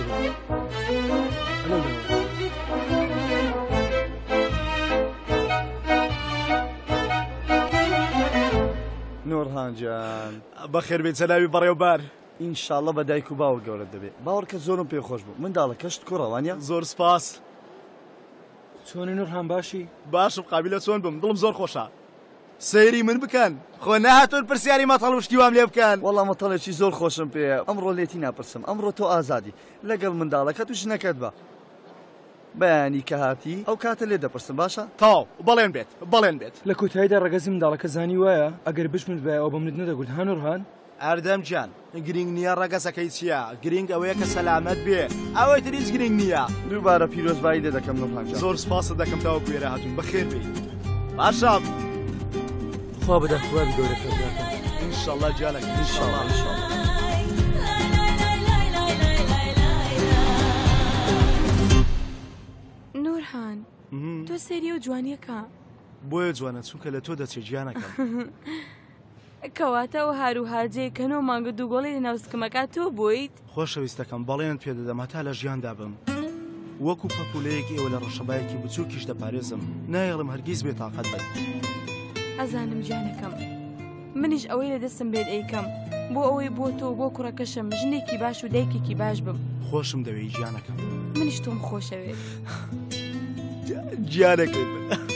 نۆرهانجان بەخێر بێت سەلاوی بەڕێوەبار ئینشاڵڵە بە دایک و باوە گەورە دەبێت باوەڕکە زۆرم پێ خۆش بوو منداڵە کەشت کوڕەوانە زۆر سپاس چۆنی نۆرهان باشی باشم قابلە چۆن بم دڵم زۆر خۆشە سەیری من بکەن خۆ نەهاتۆن پرسیاری مەتەڵ و شتی وام لێ بکەن وەڵام مەتەڵێکی زۆر خۆشم پێ ئەمڕۆ لێتی ناپرسم ئەمڕۆ تۆ ئازادی لەگەڵ منداڵەکەت و ژنەکەت بە بەیانی کە هاتی ئەو کاتە لێ دەپرسم باشە تاو بەڵێن بێت بەڵێن بێت لە کۆتاییدا ڕەگەزی منداڵەکە زانی وایە ئەگەر بشمت بە ئەو بە منت نەدەگوت هەن نۆرهان ئەردەم گیان گرنگ نییە ڕەگەسەکەی چییە گرنگ ئەوەیە کە سەلامەت بێ ئەوەی تریز گرنگ نییە دووبارە پیرۆزبایی لێ دەکەم نۆرهانجان زۆر سپاسە دەکەم تاوە کوێرە هاتوون بەخێر بێ باشام خوا بەدە خوای گەورەکە بڵاتە ئینشاڵڵا جالێک ئینشاڵڵا نۆرهان تۆ سەیری و جوانیەکە بۆیە جوانە چونکە لە تۆ دەچێت گیانەکەم کەواتە و هاروهاجێ کەنۆ مانگە دووگۆڵی لە ناوسکمەکە تۆ بۆیت خۆشەویستەکەم بەڵێن پێدەدەم هەتا لە ژیاندا بم وەکو پەپولەیەکی ئێوە لە ڕەشەبایەکی بچووکیش دەپارێزم نایەڵم هەرگیز بێتاقەت بێت ئەزانم گیانەکەم منیش ئەوەی لە دەستم بێت ئەیکەم بۆ ئەوەی بۆ تۆ بۆ کوڕەکەشم ژنێکی باش و دایکێکی باش بم خۆشم دەوێت گیانەکەم منیش تۆم خۆشەوێت گیانەکەی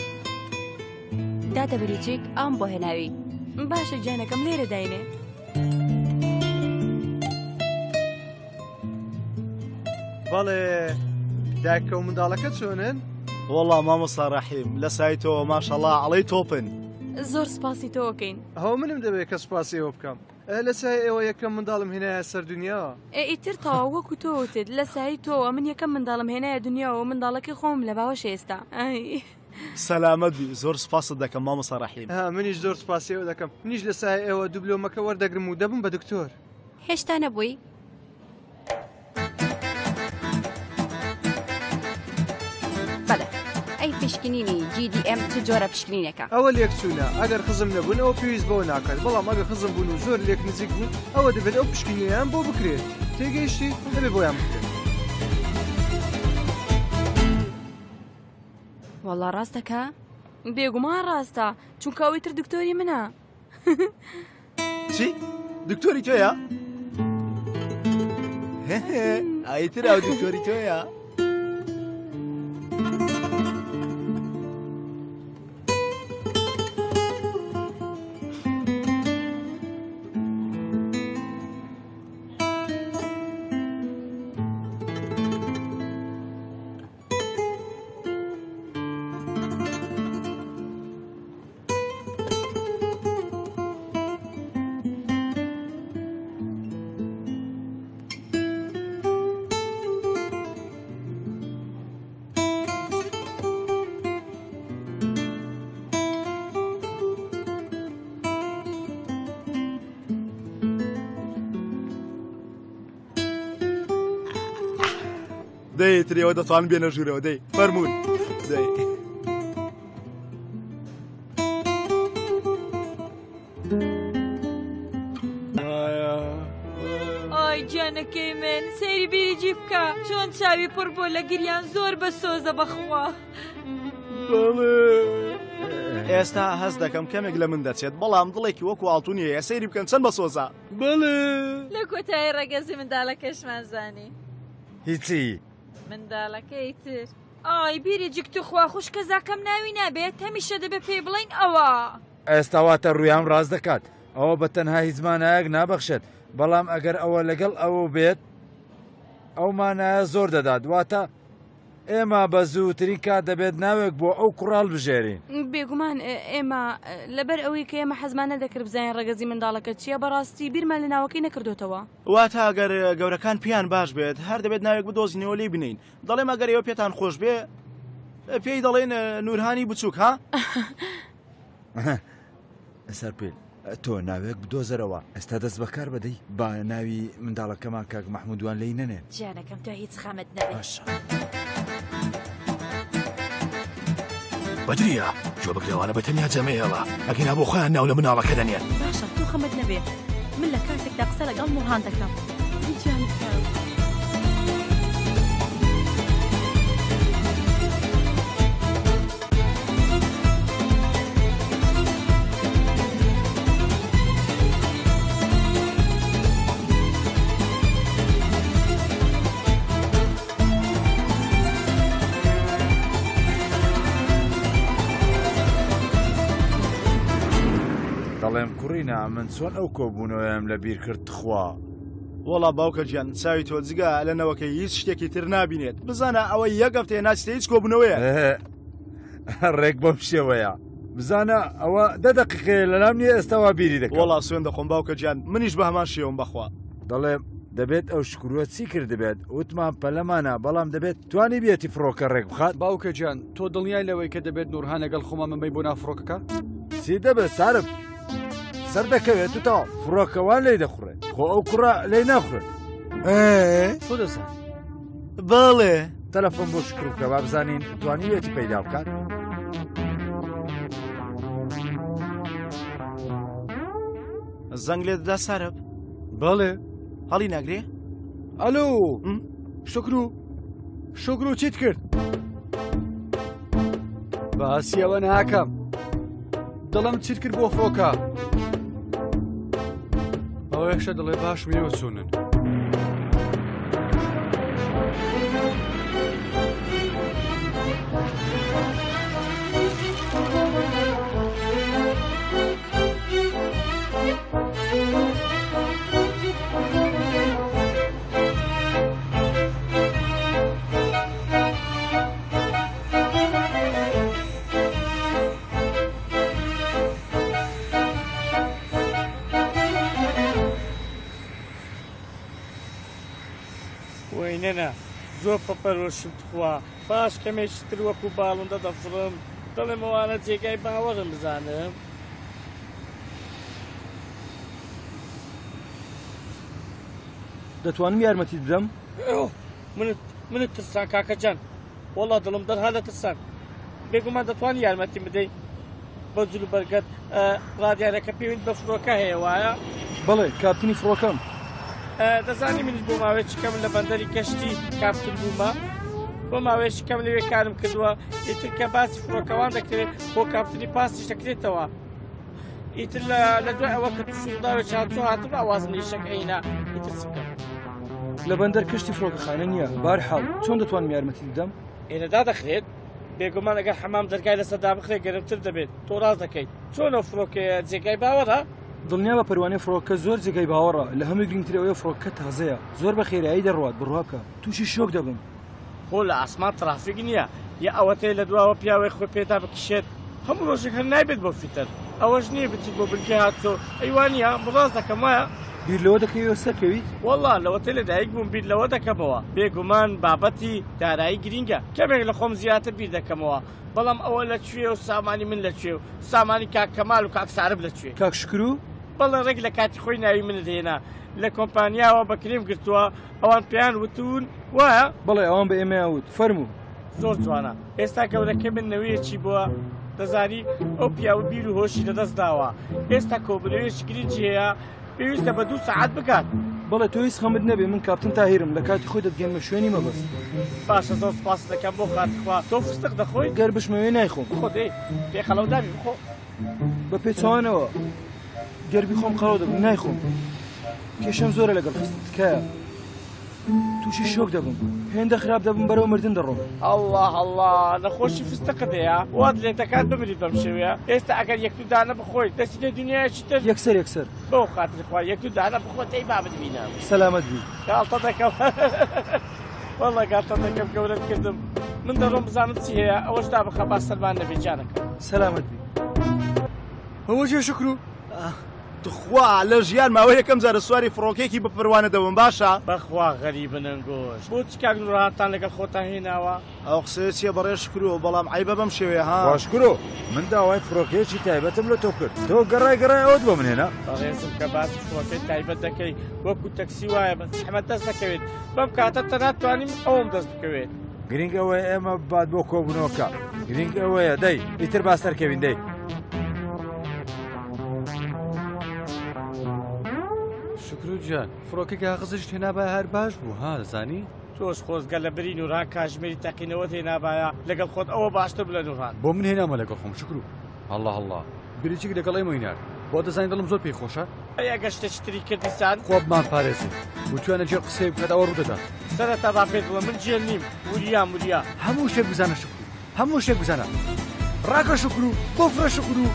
دادە بریچێک ئەم بۆ هێناوی باشە گیانەکەم لێرە داینێ بەڵێ دایکە و منداڵەکە چۆنن؟ وەڵام مامۆستا ڕەحیم لە سایتەوە ماشەڵڵا ئەڵەی تۆپن زۆر سپاسی تۆکەین ئەو منم دەبێت کە سوپاسی ئەوە بکەم لە سای ئێوە یەکەم منداڵم هێنایە سەر دنیاوە ئیتر تەوا وەکو تۆوتت لە سایی تۆوە من یەکەم منداڵم هێنایە دنیاوە منداڵەکەی خۆم لە باوەش ئێستا سەلامەت بی زۆر سپاست دەکەم مامۆستا ڕەحیم منیش زۆر سپاسی ئەوە دەکەم منیش لە سای ئێوە دوبلۆمەکە وەردەگرم و دەبم بە دکتۆر هێشتا نەبووی بەڵێ ئەی پشکنینی جی دی ئەم چ جۆرە پشکنینەکە ئەوە لێک چوونە ئەگەر خزم نەبوون ئەوە پێویست بەوە ناکات بەڵام ئەگەر خزم بوون و زۆر لێک نزیک بوون ئەوە دەبێت ئەو پشکنیان بۆ بکرێت تێگەیشتی دەبێت بۆیان بکرێت وەڵا ڕاستەکە بێگومان ڕاستە چونکە ئەوەی تر دکتۆری منە چی دکتۆری تۆیە ئایتر ئەو دکتۆری تۆیە دەی ترێەوە دەتوان بێنە ژوورەوە دەی فەرموون دەی ئای گیانەکەی من سەیری بیریجی بکە چۆن چاوی پڕ بۆ لە گریان زۆر بە سۆزە بەخوا ئێستا هەست دەکەم کەمێک لە من دەچێت بەڵام دڵێکی وەکو ئاڵتونیە سەیری بکەن چەند بە سۆزە بەڵێ لە کۆتایی ڕەگەزی منداڵەکەشمان زانی هیچی منداڵەکەی تر ئای بیریجی توخوا خوش کەزاکەم ناوی نابێت هەمیشە دەبێت پێی بڵین ئەوە ئێستاواتە ڕویان ڕاست دەکات ئەوە بە تەنها هیچ مانایەک نابەخشێت بەڵام ئەگەر ئەوە لەگەڵ ئەوە بێت ئەو مانایە زۆر دەدات واتە ئێمە بە زووترین کات دەبێت ناوێک بۆ ئەو کوڕاڵ بژێرین بێگومان ئێمە لەبەر ئەوەی کە ئێمە حەزمانە دەکرد بزانین ڕەگەزی منداڵەکە چییە بەڕاستی بیرمان لە ناوەکەی نەکردوتەوە واتە ئەگەر گەورەکان پیان باش بێت هەر دەبێت ناوێک بدۆزینەوە لێ بنین دەڵێم ئەگەر ئێوە پێتان خۆش بێ پێی دەڵێن نورهانی بچووک ها سەرپێل تۆ ناوێک بدۆزەرەوە ئێستا دەست بەکار بەدەی با ناوی منداڵەکەمان کاک مەحموودوان لێی نەنێن گیانەکەم تۆ هیچ خەمت نەبێت بەدریە جۆ بکرێوانە بە تەنیا جەمەیەڵە ئەگەنا بۆ خۆیان ناو لە مناڵەکە دەنێن. باشە تۆ خەمت نەبێ من لە کاتێکدا قسە لەگەڵ نورهان دەکەم. دەڵێم کوڕینە من چۆن ئەو کۆبوونەوەیان لە بیر کرد خوا. وەڵا باوکە گیان چاوی تۆ جگا لەنەوەکەی هیچ شتێکی تر نابینێت بزانە ئەوەی یەک هەفتەیە ناچتە هیچ کۆبوونەوەیە. ڕێک بەم شێوەیە بزانە ئەوە دە دەقیقەیە لەلام نییە ئێستاوا بیری دەکەم. وەڵا سوێن دەخۆم باوکە گیان منیش بە هەمان شێوم بەخوا. دەڵێم دەبێت ئەو شکرووە چی کرد دەبێت وتمان پەلەمانە بەڵام دەبێت توانی بێتی فڕۆکە ڕێک بخات. باوکە گیان تۆ دڵنیای لەوەی کە دەبێت نورهان لەگەڵ خۆمان مەمەی بۆ نافڕۆکەکە؟ چی دەبێت سارم سەر دەکەوێت و تاوا فڕۆکەوان لێی دەخورێت خۆ ئەو کوڕە لێی ناخورێت. تۆ دەزان بەڵێ تەلەفۆن بۆ شکروکە با بزانین توانیوێتی پەیدا بکات. زەنگ لێ دەدا سارب؟ بەڵێ هەڵی ناگرێ؟ ئەلۆ شکرو شکرو چیت کرد؟ باسی ئەوە ناکەم دڵم چیت کرد بۆ فڕۆکە ئەوە یەکشە دڵێ باش وێوە چوونن. وینەنە زۆر پەپەرۆشم خوا پاش کەمێکی تر وەکو باڵندە دەفڕم دەڵێم ئەوانە جێگای باوەڕم بزانم. دەتوانم یارمەتیت بدەم؟ منت ترسان کاکەجان وەڵا دڵم دەرها لە ترسان بێگومان دەتوانی یارمەتیم بدەیت بە جلو بەرگەت ڕادیارەکە پێویست بە فڕۆکە هەیە وایە؟ بەڵێ کاپتنی فڕۆکەم. دەزانی منیش بۆ ماوەیەکی کەم لە بەندەری کەشتی کاپتن بوومە بۆ ماوەیەکی کەم لەوێ کارم کردووە ئیتر کە باسی فڕۆکەوان دەکرێت بۆ کاپتنی پاسیش دەکرێتەوە ئیتر لە دوای ئەوە کە تووشداوێت چاتۆ هاتم ئاوازم لە شەکەینا ئیتر چکەم لە بەندەر کەشتی فڕۆکەخانە نییە بارحاڵ چۆن دەتوانم یارمەتی بدەم؟ ئێرەدا دەخرێت بێگومان ئەگەر حەمام دەرگای لەسەردا بخرێت گەرمتر دەبێت تۆ ڕاست دەکەیت چۆن ئەو فڕۆکەیە جێگای باوەڕە؟ دڵنیا بە پەروانەی فڕۆکە زۆر جێگەی باوەڕە لە هەمووی گرنگترەوەی فڕۆکە تازەیە زۆر بە خێرایی دەڕوات بڕواکە تووشی شۆک دەبم. خۆ لە ئاسمان ترافیک نییە یا ئەوەتەی لە دواوە پیاوەی خۆی پێدا بکشێت هەموو ڕۆژێک هەر نایبێت بۆ فیتر ئەوەش نییە بچیت بۆ بنکە هاتۆ ئەیوانە بڕاست دەکەم وایە بیر لەوە دەکەوێت سەرکەویت؟ وەڵا لەوەتە لە دایک بووم بیر لەوە دەکەمەوە بێگومان بابەتی دارایی گرینگە کەمێک لە خۆم زیاتر بیر دەکەمەوە بەڵام ئەوە لەکوێ و سامانی من لەکوێ و سامانی کاک کەمال و کاک سارب لەکوێ کاک شکرو؟ بەڵێ ڕێک لە کاتی خۆی ناوی منت هێنا لە کۆمپانیاوە بەکرێم گرتووە ئەوان پێیان وتون وایە؟ بەڵێ ئەوان بە ئێمە وت فەرموو زۆر جوانە ئێستا گەورەکە من نەوەیەکی بووە دەزانی ئەو پیاوە بیر و هۆشی لەدەست داوە ئێستا کۆبنەوەیەکی گرنگی هەیە پێویستە بە دوو سەعات بکات. بەڵێ تۆ هیچ خەمت نەبێ من کاپتن تاهیرم لە کاتی خۆی دەتگەمە شوێنی مەبەست. باشە زۆر سپاس دەکەم بۆ خاترخوا تۆ فستق دەخۆی؟ گەر بشمەوێ نایخۆم. خۆ دێ پێ خەڵەوداوی بخۆ بە پێچوانەوە گەربی خۆم قەڵەو دەبم نایخۆم کێشەم زۆرە لەگەڵ فستکایە تووشی شۆک دەبم هێندە خراپ دەبم بەرەو مردن دەڕۆم. الله الله نەخۆشی فستقت هەیە وات لێتەکان بمریت بەم شێوەیە ئێستا ئەگەر یەک دوو دانە بخۆیت دەستی لێ دنیایەکی تر یەکسەر یەکسەر بەو خاترخوا یەک دوو دانە بخۆت ئەی بابت بینم سەلامەت بی گاڵتە دەکەم وەڵا گاڵتە دەکەم گەورەت کردم من دەڕۆم بزانم چی هەیە ئەوەش دا بخە با سەلمان نەبێ جانەکە سەلامەت بی. ئەوە جێ شکرو تخوا لە ژیان ماوە یەکەم جارە سواری فڕۆکێکی بە پەروانە دەبم باشە؟ بەخوا غەریبن ئەنگۆش بۆ چ کاک نورهانتان لەگەڵ خۆتان هێناوە؟ ئەو قسەیە چییە بەڕێ شکرو بەڵام عیبە بەم شێوەیە ها باشکرۆ من داوای فڕۆکێکی تایبەتم لە تۆ کرد تۆ گەڕای گەڕای ئەوت بۆ منێنە؟ بەڕێزم کە باسی فڕۆکەی تایبەت دەکەی وەکو تەکسی وایە بە زەحمەت دەست دەکەوێت بەم کاتە تەنانەت توانیم ئەوم دەست بکەوێت گرنگەوەی ئێمە بات بۆ کۆبوونەوەکە گرنگ ئەوەیە دەی ئیتر باس سەرکەوین دەی شکر جان فڕۆکێک ئاغزش هێنابایە هەر باش بوو ها دەزانی تۆش خۆزگە لە بری نوران کاژمێری تەقینەوەت هێنابایە لەگەڵ خۆت ئەوە باشتر بلە نوران بۆ من هێنامە لەگەڵ خۆم شکر هەڵڵا هەڵڵا بریچێک لەگەڵی مۆینار بۆ دەزانی دڵم زۆر پێی خۆشە ئەگە شتێکی کردیسان خۆ بمان پارێزی بتوانە جێ قسەی بکات ئەوە ڕوودەدات سەرەتا با پێت بڵێ من جێل نیم وریا وریا هەموو شتێک بزانە شکر هەموو شتێک بزانە ڕاکە شکر و بۆ فرە شکر و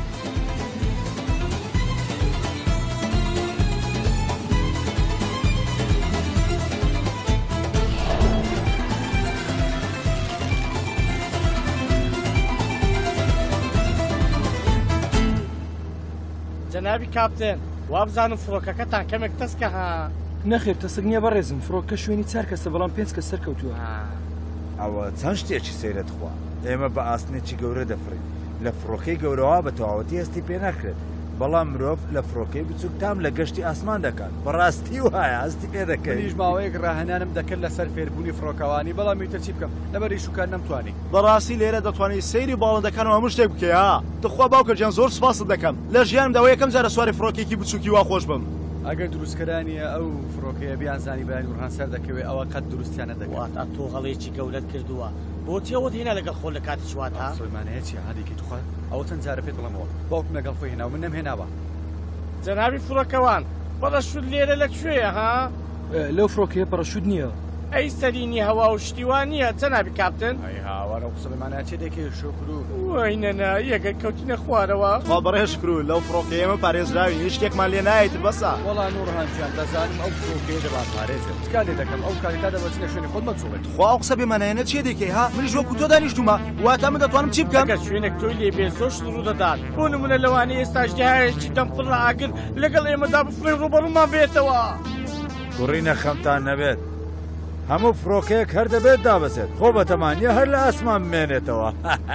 جەنابی کاپتێن وا بزانم فڕۆکەکەتان کەمێک تەسکە ها نەخێر تەسک نییە بەڕێزم فڕۆکە شوێنی چار کەسە بەڵام پێنج کەس سەرکەوتووە ئەوە چەند شتێکی سەیرەت خوا ئێمە بە ئاسنێکی گەورە دەفرین لە فڕۆکەی گەورەوە بە تەواوەتی هەستی پێ ناکرێت بەڵام مرۆڤ لە فڕۆکەی بچووک تام لە گەشتی ئاسمان دەکات بەڕاستی وایە هەستی پێ دەکەیت منیش ماوەیەک ڕاهێنانم دەکرد لەسەر فێربوونی فڕۆکەوانی بەڵام میتر چی بکەم لەبەری شوکار نەمتوانی بەڕاستی لێرە دەتوانانی سەیری باڵندەکانەوە هەموو شتێک بکەی ها دخوا باوکە گیان زۆر سوپاست دەکەم لە ژیانمدا یەکەم جارە سواری فڕۆکێکی بچووکی وا خۆش بم ئەگەر دروستکەرانیە ئەو فڕۆکەیە بیان زانی بەیانی ورهان سەر دەکەوێت ئەوە قەت دروستیانە دەکات تا تۆ هەڵەیەکی گەورەت کردووە بۆچی ئەوەت هێنا لەگەڵ خۆ لە کاتی چواتە سلمانەیە چی هادێکی توخوا ئەوە چەند جارە پێت بڵێمەوە باوکم لەگەڵ خۆی هێنا و من نەمهێناوە جەنابی فڕۆکەوان پەڕەشوت لێرە لەکوێیە ها لەو فڕۆکەیە پەڕەشوت نییە ئەی سەرینی هەوا و شتیوان نییە جەنابی کاپتن ئەی هاوارە قسەلمانە چێ دەکەی شکر و وای نەنا یەگەر کەوتینە خوارەوە خوا بەڕێ شکر و لەو فڕۆکە ئێمە پارێزراوی هیچ شتێکمان لێ نایەت بەسە وەڵا نوڕهانجیان دەزانم ئەو فڕۆکەیە دەبات پارێزێت تکان لێ دەکەم ئەو کاری تا دەبەچی لە شوێنی خۆت مەچوڵێت خوا ئەو قسە بێمانایەنە چێ دەکەی ها منیش وەکو تۆ دانیشتومە واتە من دەتوانم چی بکەم ئەگەر شوێنێک تۆی لێ بێ زۆر ڕوو دەدات بۆ نمونە لەوانەیە ئێستاش جاهایەکی دەم پڕ لە ئاگر لەگەڵ ئێمەدا بفرێ ڕوبەڕوومان بێتەوە کوڕینە خەمتان نەبێت هەموو فڕۆکەیەک هەر دەبێت دابەسێت خۆ بەتەمانیە هەر لە ئاسمان بمێنێتەوە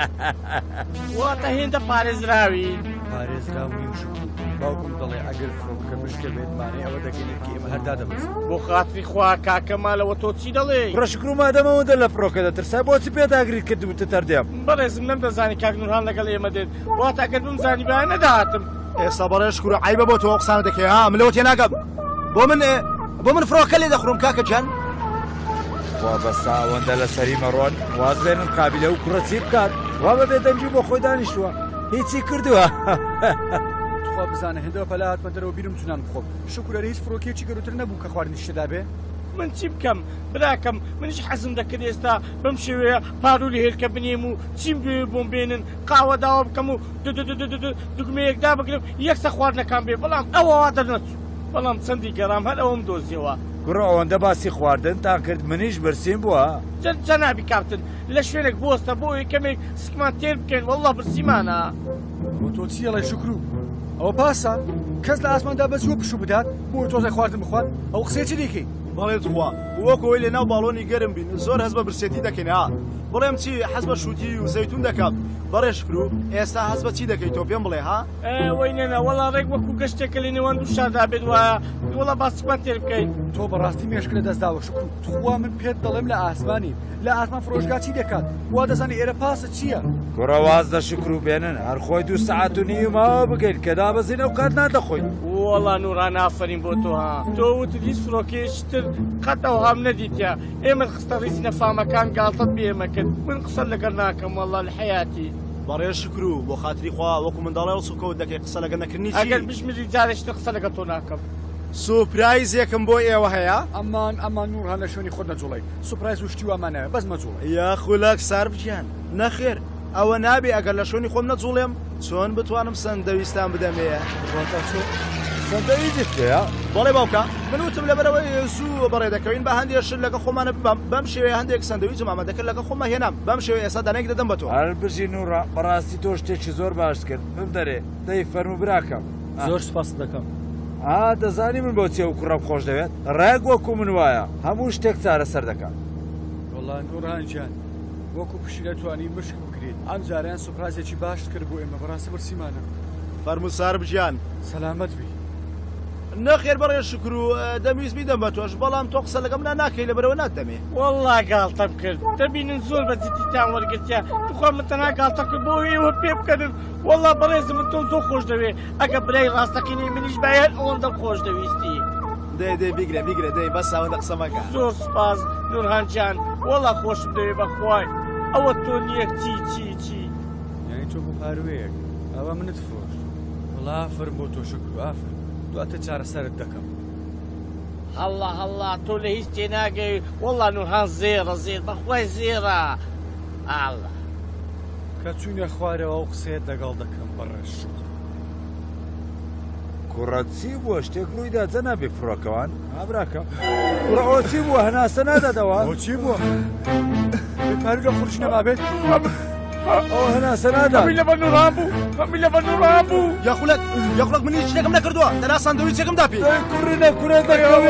واتە هێندە پارێزراوی پارێزراوی شکر باوکم دەڵێ ئەگەر فڕۆکە بشکە بێتمانێ ئەوە دەگەنێت ئێمە هەردا دەبەست بۆ خاتری خوا کاکەمالەوە تۆ چی دەڵێ ڕەشکر و مادەمەوەدە لە فڕۆکە دەترسا بۆچی پێداگریت کردوتە تەردێم بەڕێزم نەمدەزانی کاک نورهان لەگەڵ ئێمە دێت واتە ئەگەر بمزانی بە نەداهاتم ئێستا بەڕێ شکر و عیبە بۆ تۆ قسانە دەکەی ها من لەوە تێناگەم بۆ من بۆ من فڕۆکە لێ دەخڕم کاکە جان وا بەسا ئەوەندە لە سەری مەڕۆن واز بێنم قابلە و کوڕە چی بکات وا بەبێ دەنجی بۆ خۆی دانیشتووە هیچی کردووە خوا بزانە هێندەوە پەلا هاتمە دەرەوە بیرم چونان بخۆم شکرەر هیچ فڕۆکێکی گەورەتر نەبوو کە خواردنی شتدا بێ من چی بکەم براکەم منیش حەزم دەکرد ئێستا بەم شێوەیە پارولی هێلکە بنێم و چیم دوێ بۆم بێنن قاوە داوا بکەم و دوگمەیەکدا بگرم یەکسە خواردنەکان بێ بەڵام ئەوە وا دەرنەچوو بەڵام چەندی گەڕام هەر ئەوم دۆزیەوە کوڕە ئەوەندە باسی خواردن تا کرد منیش برسیم بووە جەنابی کاپتن لە شوێنێک بۆستە بۆ یەکەمێک سکمان تێر بکەین وەڵڵا برسیمانە بۆ تۆ چیە لای شکر و ئەوە پاسە کەس لە ئاسماندا بەجووە پشوو بدات بۆ تۆزای خواردن بخوات ئەو قسێکی دیکەی بەڵێ خوا وەکەوەی لە ناو باڵۆنی گەرم بین زۆر هەز بە برسێتی دەکەین ها بڵێم چی حەز بە شووتی و زەیتون دەکات بەڕێ شکر و ئێستا هەز بە چی دەکەی تۆ پێم بڵێ ها وەی نێنە وەڵا ڕێک وەکو گەشتێکە لە نێوان دوو شاردا بێت وایە وەڵا باسکمان تێر بکەین تۆ بەڕاستی مێشکە دەستداوە شکر و توخوا من پێت دەڵێم لە ئاسمانی لە ئاسمان فڕۆژگا چی دەکات وا دەزانی ئێرە پاسە چییە کوڕە واز دە شکر و بێنن هەر خۆی دوو سەعات و نیم ماوە بگەین کە دابەزینە و کات نادەخۆین وەڵا نوران ئافرین بۆ تۆ ها تۆ وت هیچ فڕۆکێشتر قەت ئەو هەم نەدیتیا ئێمە خستە ڕیسی نەفامەکان گاڵتت بێمە کرد من قسە لەگەڵ ناکەم وەڵا لە حیاتی بەڕێ شکر و بۆ خاتری خوا وەکو منداڵی ڕسوکەوت دەکەی قسە لەگەڵ نەکردنی ئەگەر بشمری جارێشتر قسە لەگەڵ تۆ ناکەم سوپرایزێکم بۆ ئێوە هەیە ئەمان ئەمان نورهان لە شوێنی خۆت نەجوڵی سوپرایز و شتیوامانەوە بەس مەجوڵ یا خولەک ساربجیان نەخێر ئەوە نابێ ئەگەر لە شوێنی خۆم نەجوڵێم چۆن بتوانم سندەویستان بدەمەیە سندەویست پێە بەڵێ باوکە من وتم لەبەرەوەی زوو بەڕێ دەکەوین بە هەندێک شت لەگە خۆمانە ببەم بەم شێوەیە هەندێک سندەویست ئامادەکرد لەگە خۆمە هێنام بەم شێوەیە ئێستا دانەیەک دەدەم بە تۆ هەر بژی نوڕە بەڕاستی تۆ شتێکی زۆر باش کرد بم دەرێ دەی فەرموو براکەم زۆر سپاس دەکەم ئا دەزانی من بۆچی ئەو کوڕەم خۆش دەوێت ڕێک وەکو من وایە هەموو شتێک چارە سەر دەکات وەڵا نورهانجان وەکو پشیلە توانی مشک بکرێت ئەم جاریان سوپرایزێکی باش کرد بۆ ئێمە بەڕاستی برسیمانە فەرموو ساربجیان سەلامەت بی نەخێر بەڕێ شکر و دەمویست بیدەم بە تۆش بەڵام تۆ قسە لەگەڵ منە ناکەی لەبەرەوە ناتدەمێ وەڵڵا گاڵتەم کرد دەبینن زۆر بە جددیتان وەرگرتیا بخوا من تەنها گاڵتە کرد بۆ ئێوە پێ بکەن وەڵڵا بەڕێزم من تۆ زۆر خۆش دەوێ ئەگە برای ڕاستەقینەی منیش باید ئەوەندە خۆش دەویستی دەی دەی بیگرە بیگرە دەی بەس ئەوەندە قسە مەکە زۆر سپاس نورهانجان وەڵڵا خۆشم دەوێ بەخوای ئەوە تۆ نییەک چی چی چی یعنی تۆ بۆ پاروەیەک ئەوە منت فۆش وەڵا ئافرم بۆ تۆ شکر و ئافر دواتە چارەسەرت دەکەم هەڵا هەڵا تۆ لە هیچ تێناگەی وەڵڵا نورهان زێرە زێر بەخوای زێرە ئاڵا کە چوونە خوارەوە و قسەیەت لەگەڵ دەکەم بەڕێش کوڕەتی بووە شتێک ڕوویدا جە نابێ فڕۆکەوان ئابراکە کوڕەوە چی بووە هەناسە نادەدەوە چی بووە پارو لە خورش نەمابێت ئەو هەناسە نادا هەمی لەبەر نورهان بوو هەمی لەبەر نورهان بوو یاخولەک یاخولەک من هیچ شتێکم نەکردووە دەنا ساندویچێکم داپی کوڕینە کوڕە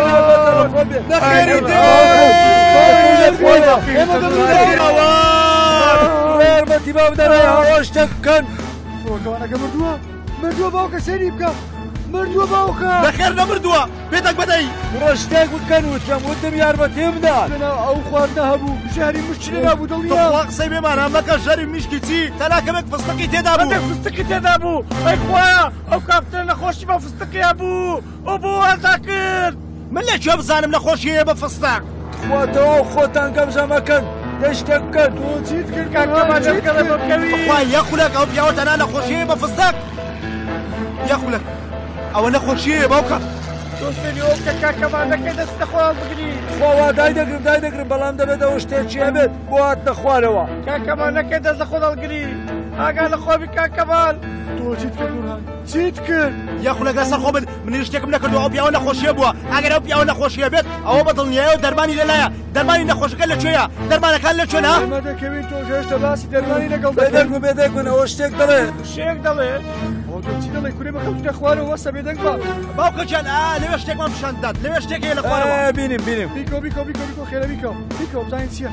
دەخێریتێمەتی باو دەڕێ هەڵۆ شتێک بکەن فڕۆکەوانەکە مردووە مردووە باوکە سەری بکە مردووە باوکە نەخێر نەمردووە بێتەک بەدەی کوڕە شتێک بکەن وتم وتم یارمەتیم بدە ئەو خواردنە هەبوو ژاری مشت نەبوو دڵنیا قسەی بێمانە مەکە ژەری میشکی چی تەناکەمێک فستقی تێدا بوو فستقی تێدا بوو ئەی خوایە ئەو کاپتن نەخۆشی بە فستقیا بوو ئەو بۆ وەردا کرد من لەکوێ بزانم نەخۆشیەیە بە فستق خواتەوە خۆتان گەمژە مەکەن دەشتێک بکەن تۆ چیت کرد کاکەمان لەبکەڵە بەکەوی بخوای یەخولەک ئەو پیاوە تەنها نەخۆشیەیە بە فستق یەخولەک ئەوە نەخۆشیەیە باوکە تۆ سەری ئەو کە کاکەمانەکەی دەستە خۆڵ بگری خۆوا دای دەگرم دای دەگرم بەڵام دەبێتەوە شتێکی هەبێت بۆ هاتنە خوارەوە کاکەمانەکەی دەست لە خۆ دەڵگری ئاگا لە خۆبی کاکەمان تۆ چیت کرد نورهان چیت کرد یەخولەک لەسەر خۆ بن من شتێکم نەکردووە ئەو پیاوە نەخۆشیە بووە ئەگەر ئەو پیاوە نەخۆشیە بێت ئەوە بەدڵنیایە و دەرمانی لەلایە دەرمانی نەخۆشەکە لەکوێیە دەرمانەکان لەکوێنە ئێمە دەکەوین تۆ هێشتا باسی دەرمانی لەگەڵ بێدەنگ و بێدەنگ بن ئەوە شتێک دەڵێ شێک دەڵێ تۆ چی دەڵێ کورێ بە خەڵکی دەخوارەوە وەسە بێدەنگ بە باوکەجان لەوێ شتێکمان پیشان داد لەوێ شتێک هەیە لە خوارەوە بینیم بینیم بیکۆ بیکۆ بیکۆ بیکۆ خێرە بیکۆ بیکۆ بزانین چییە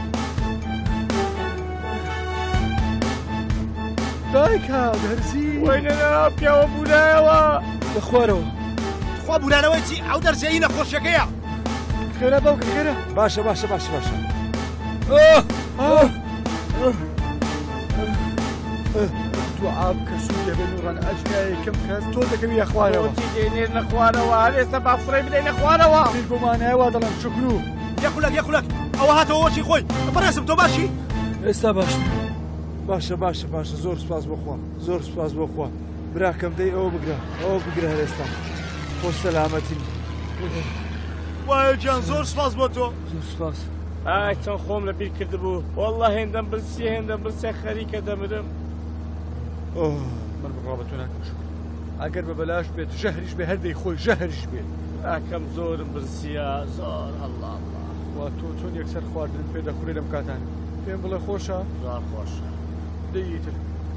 دایکا دەرزی وەینەنا پیاوە بوونایەوە لە خوارەوە خوا بوونانەوەی چی ئەو دەرزیایی نەخۆشیەکەیە خێرە باوکە خێرە باشە باشە باشە باشە تو ئاب کە سوودێ بێ نوڕان ئەجنای کەم کەس تۆ دەکەوی لە خوارەوە تۆ چی دێنێت لە خوارەوە ئێستا با فڕێ بدەین لە خوارەوە بیر بۆمانایەوە دەڵێم شکرو یەخولەک یەخولەک ئەوە هاتەوە وەشی خۆی بەڕێزم تۆ باشی ئێستا باشە باشە باشە باشە زۆر سپاس بۆخوا زۆر سپاس بۆخوا براکەم دەی ئەوە بگرە ئەوە بگرە هەر ئێستا خۆش سەلامەتی وایە گیان زۆر سپاس بۆ تۆ زۆر سپاس ئای چەند خۆم لە بیر کردبوو وەڵڵا هێندەم برسیە هێندەم برسیە خەریکە دەمرم من بڕا بە تۆ ناکەم شکر ئەگەر بە بەلاش بێت ژەهریش بێ هەردەی خۆی ژەهریش بێت ئاکەم زۆرم برسیە زۆر هەڵڵا وا تۆ چۆن یەکسەر خواردن پێ دەخورێ لەم کاتانە پێم بڵێ خۆشە زۆر خۆشە دەیتر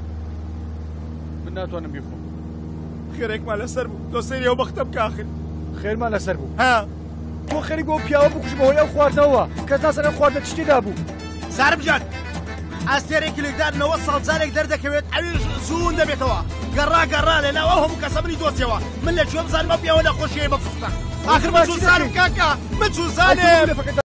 من ناتوانم بیخۆم خێرێکمان لەسەر بوو تۆ سەیری ئەو بەختە بکە ئاخر خێرمان لەسەر بوو ها تۆ خەریک بۆ پیاوە بکوژ بەهۆی ئەو خواردنەوە کەس ناسەر ئەم خواردنە تشتێدا بوو سارم جان ئاستێرێکی لێدارنەوە ساڵجارێک دەردەکەوێت ئەویش زوون دەبێتەوە گەڕا گەڕا لێناو ئەو هەموو کەسە منی دۆسیەوە من لەکوێ بزانم ئەو پیاوە نەخۆشیەیە بە فستە آخر من چوو زانم کاکە من چوو زانم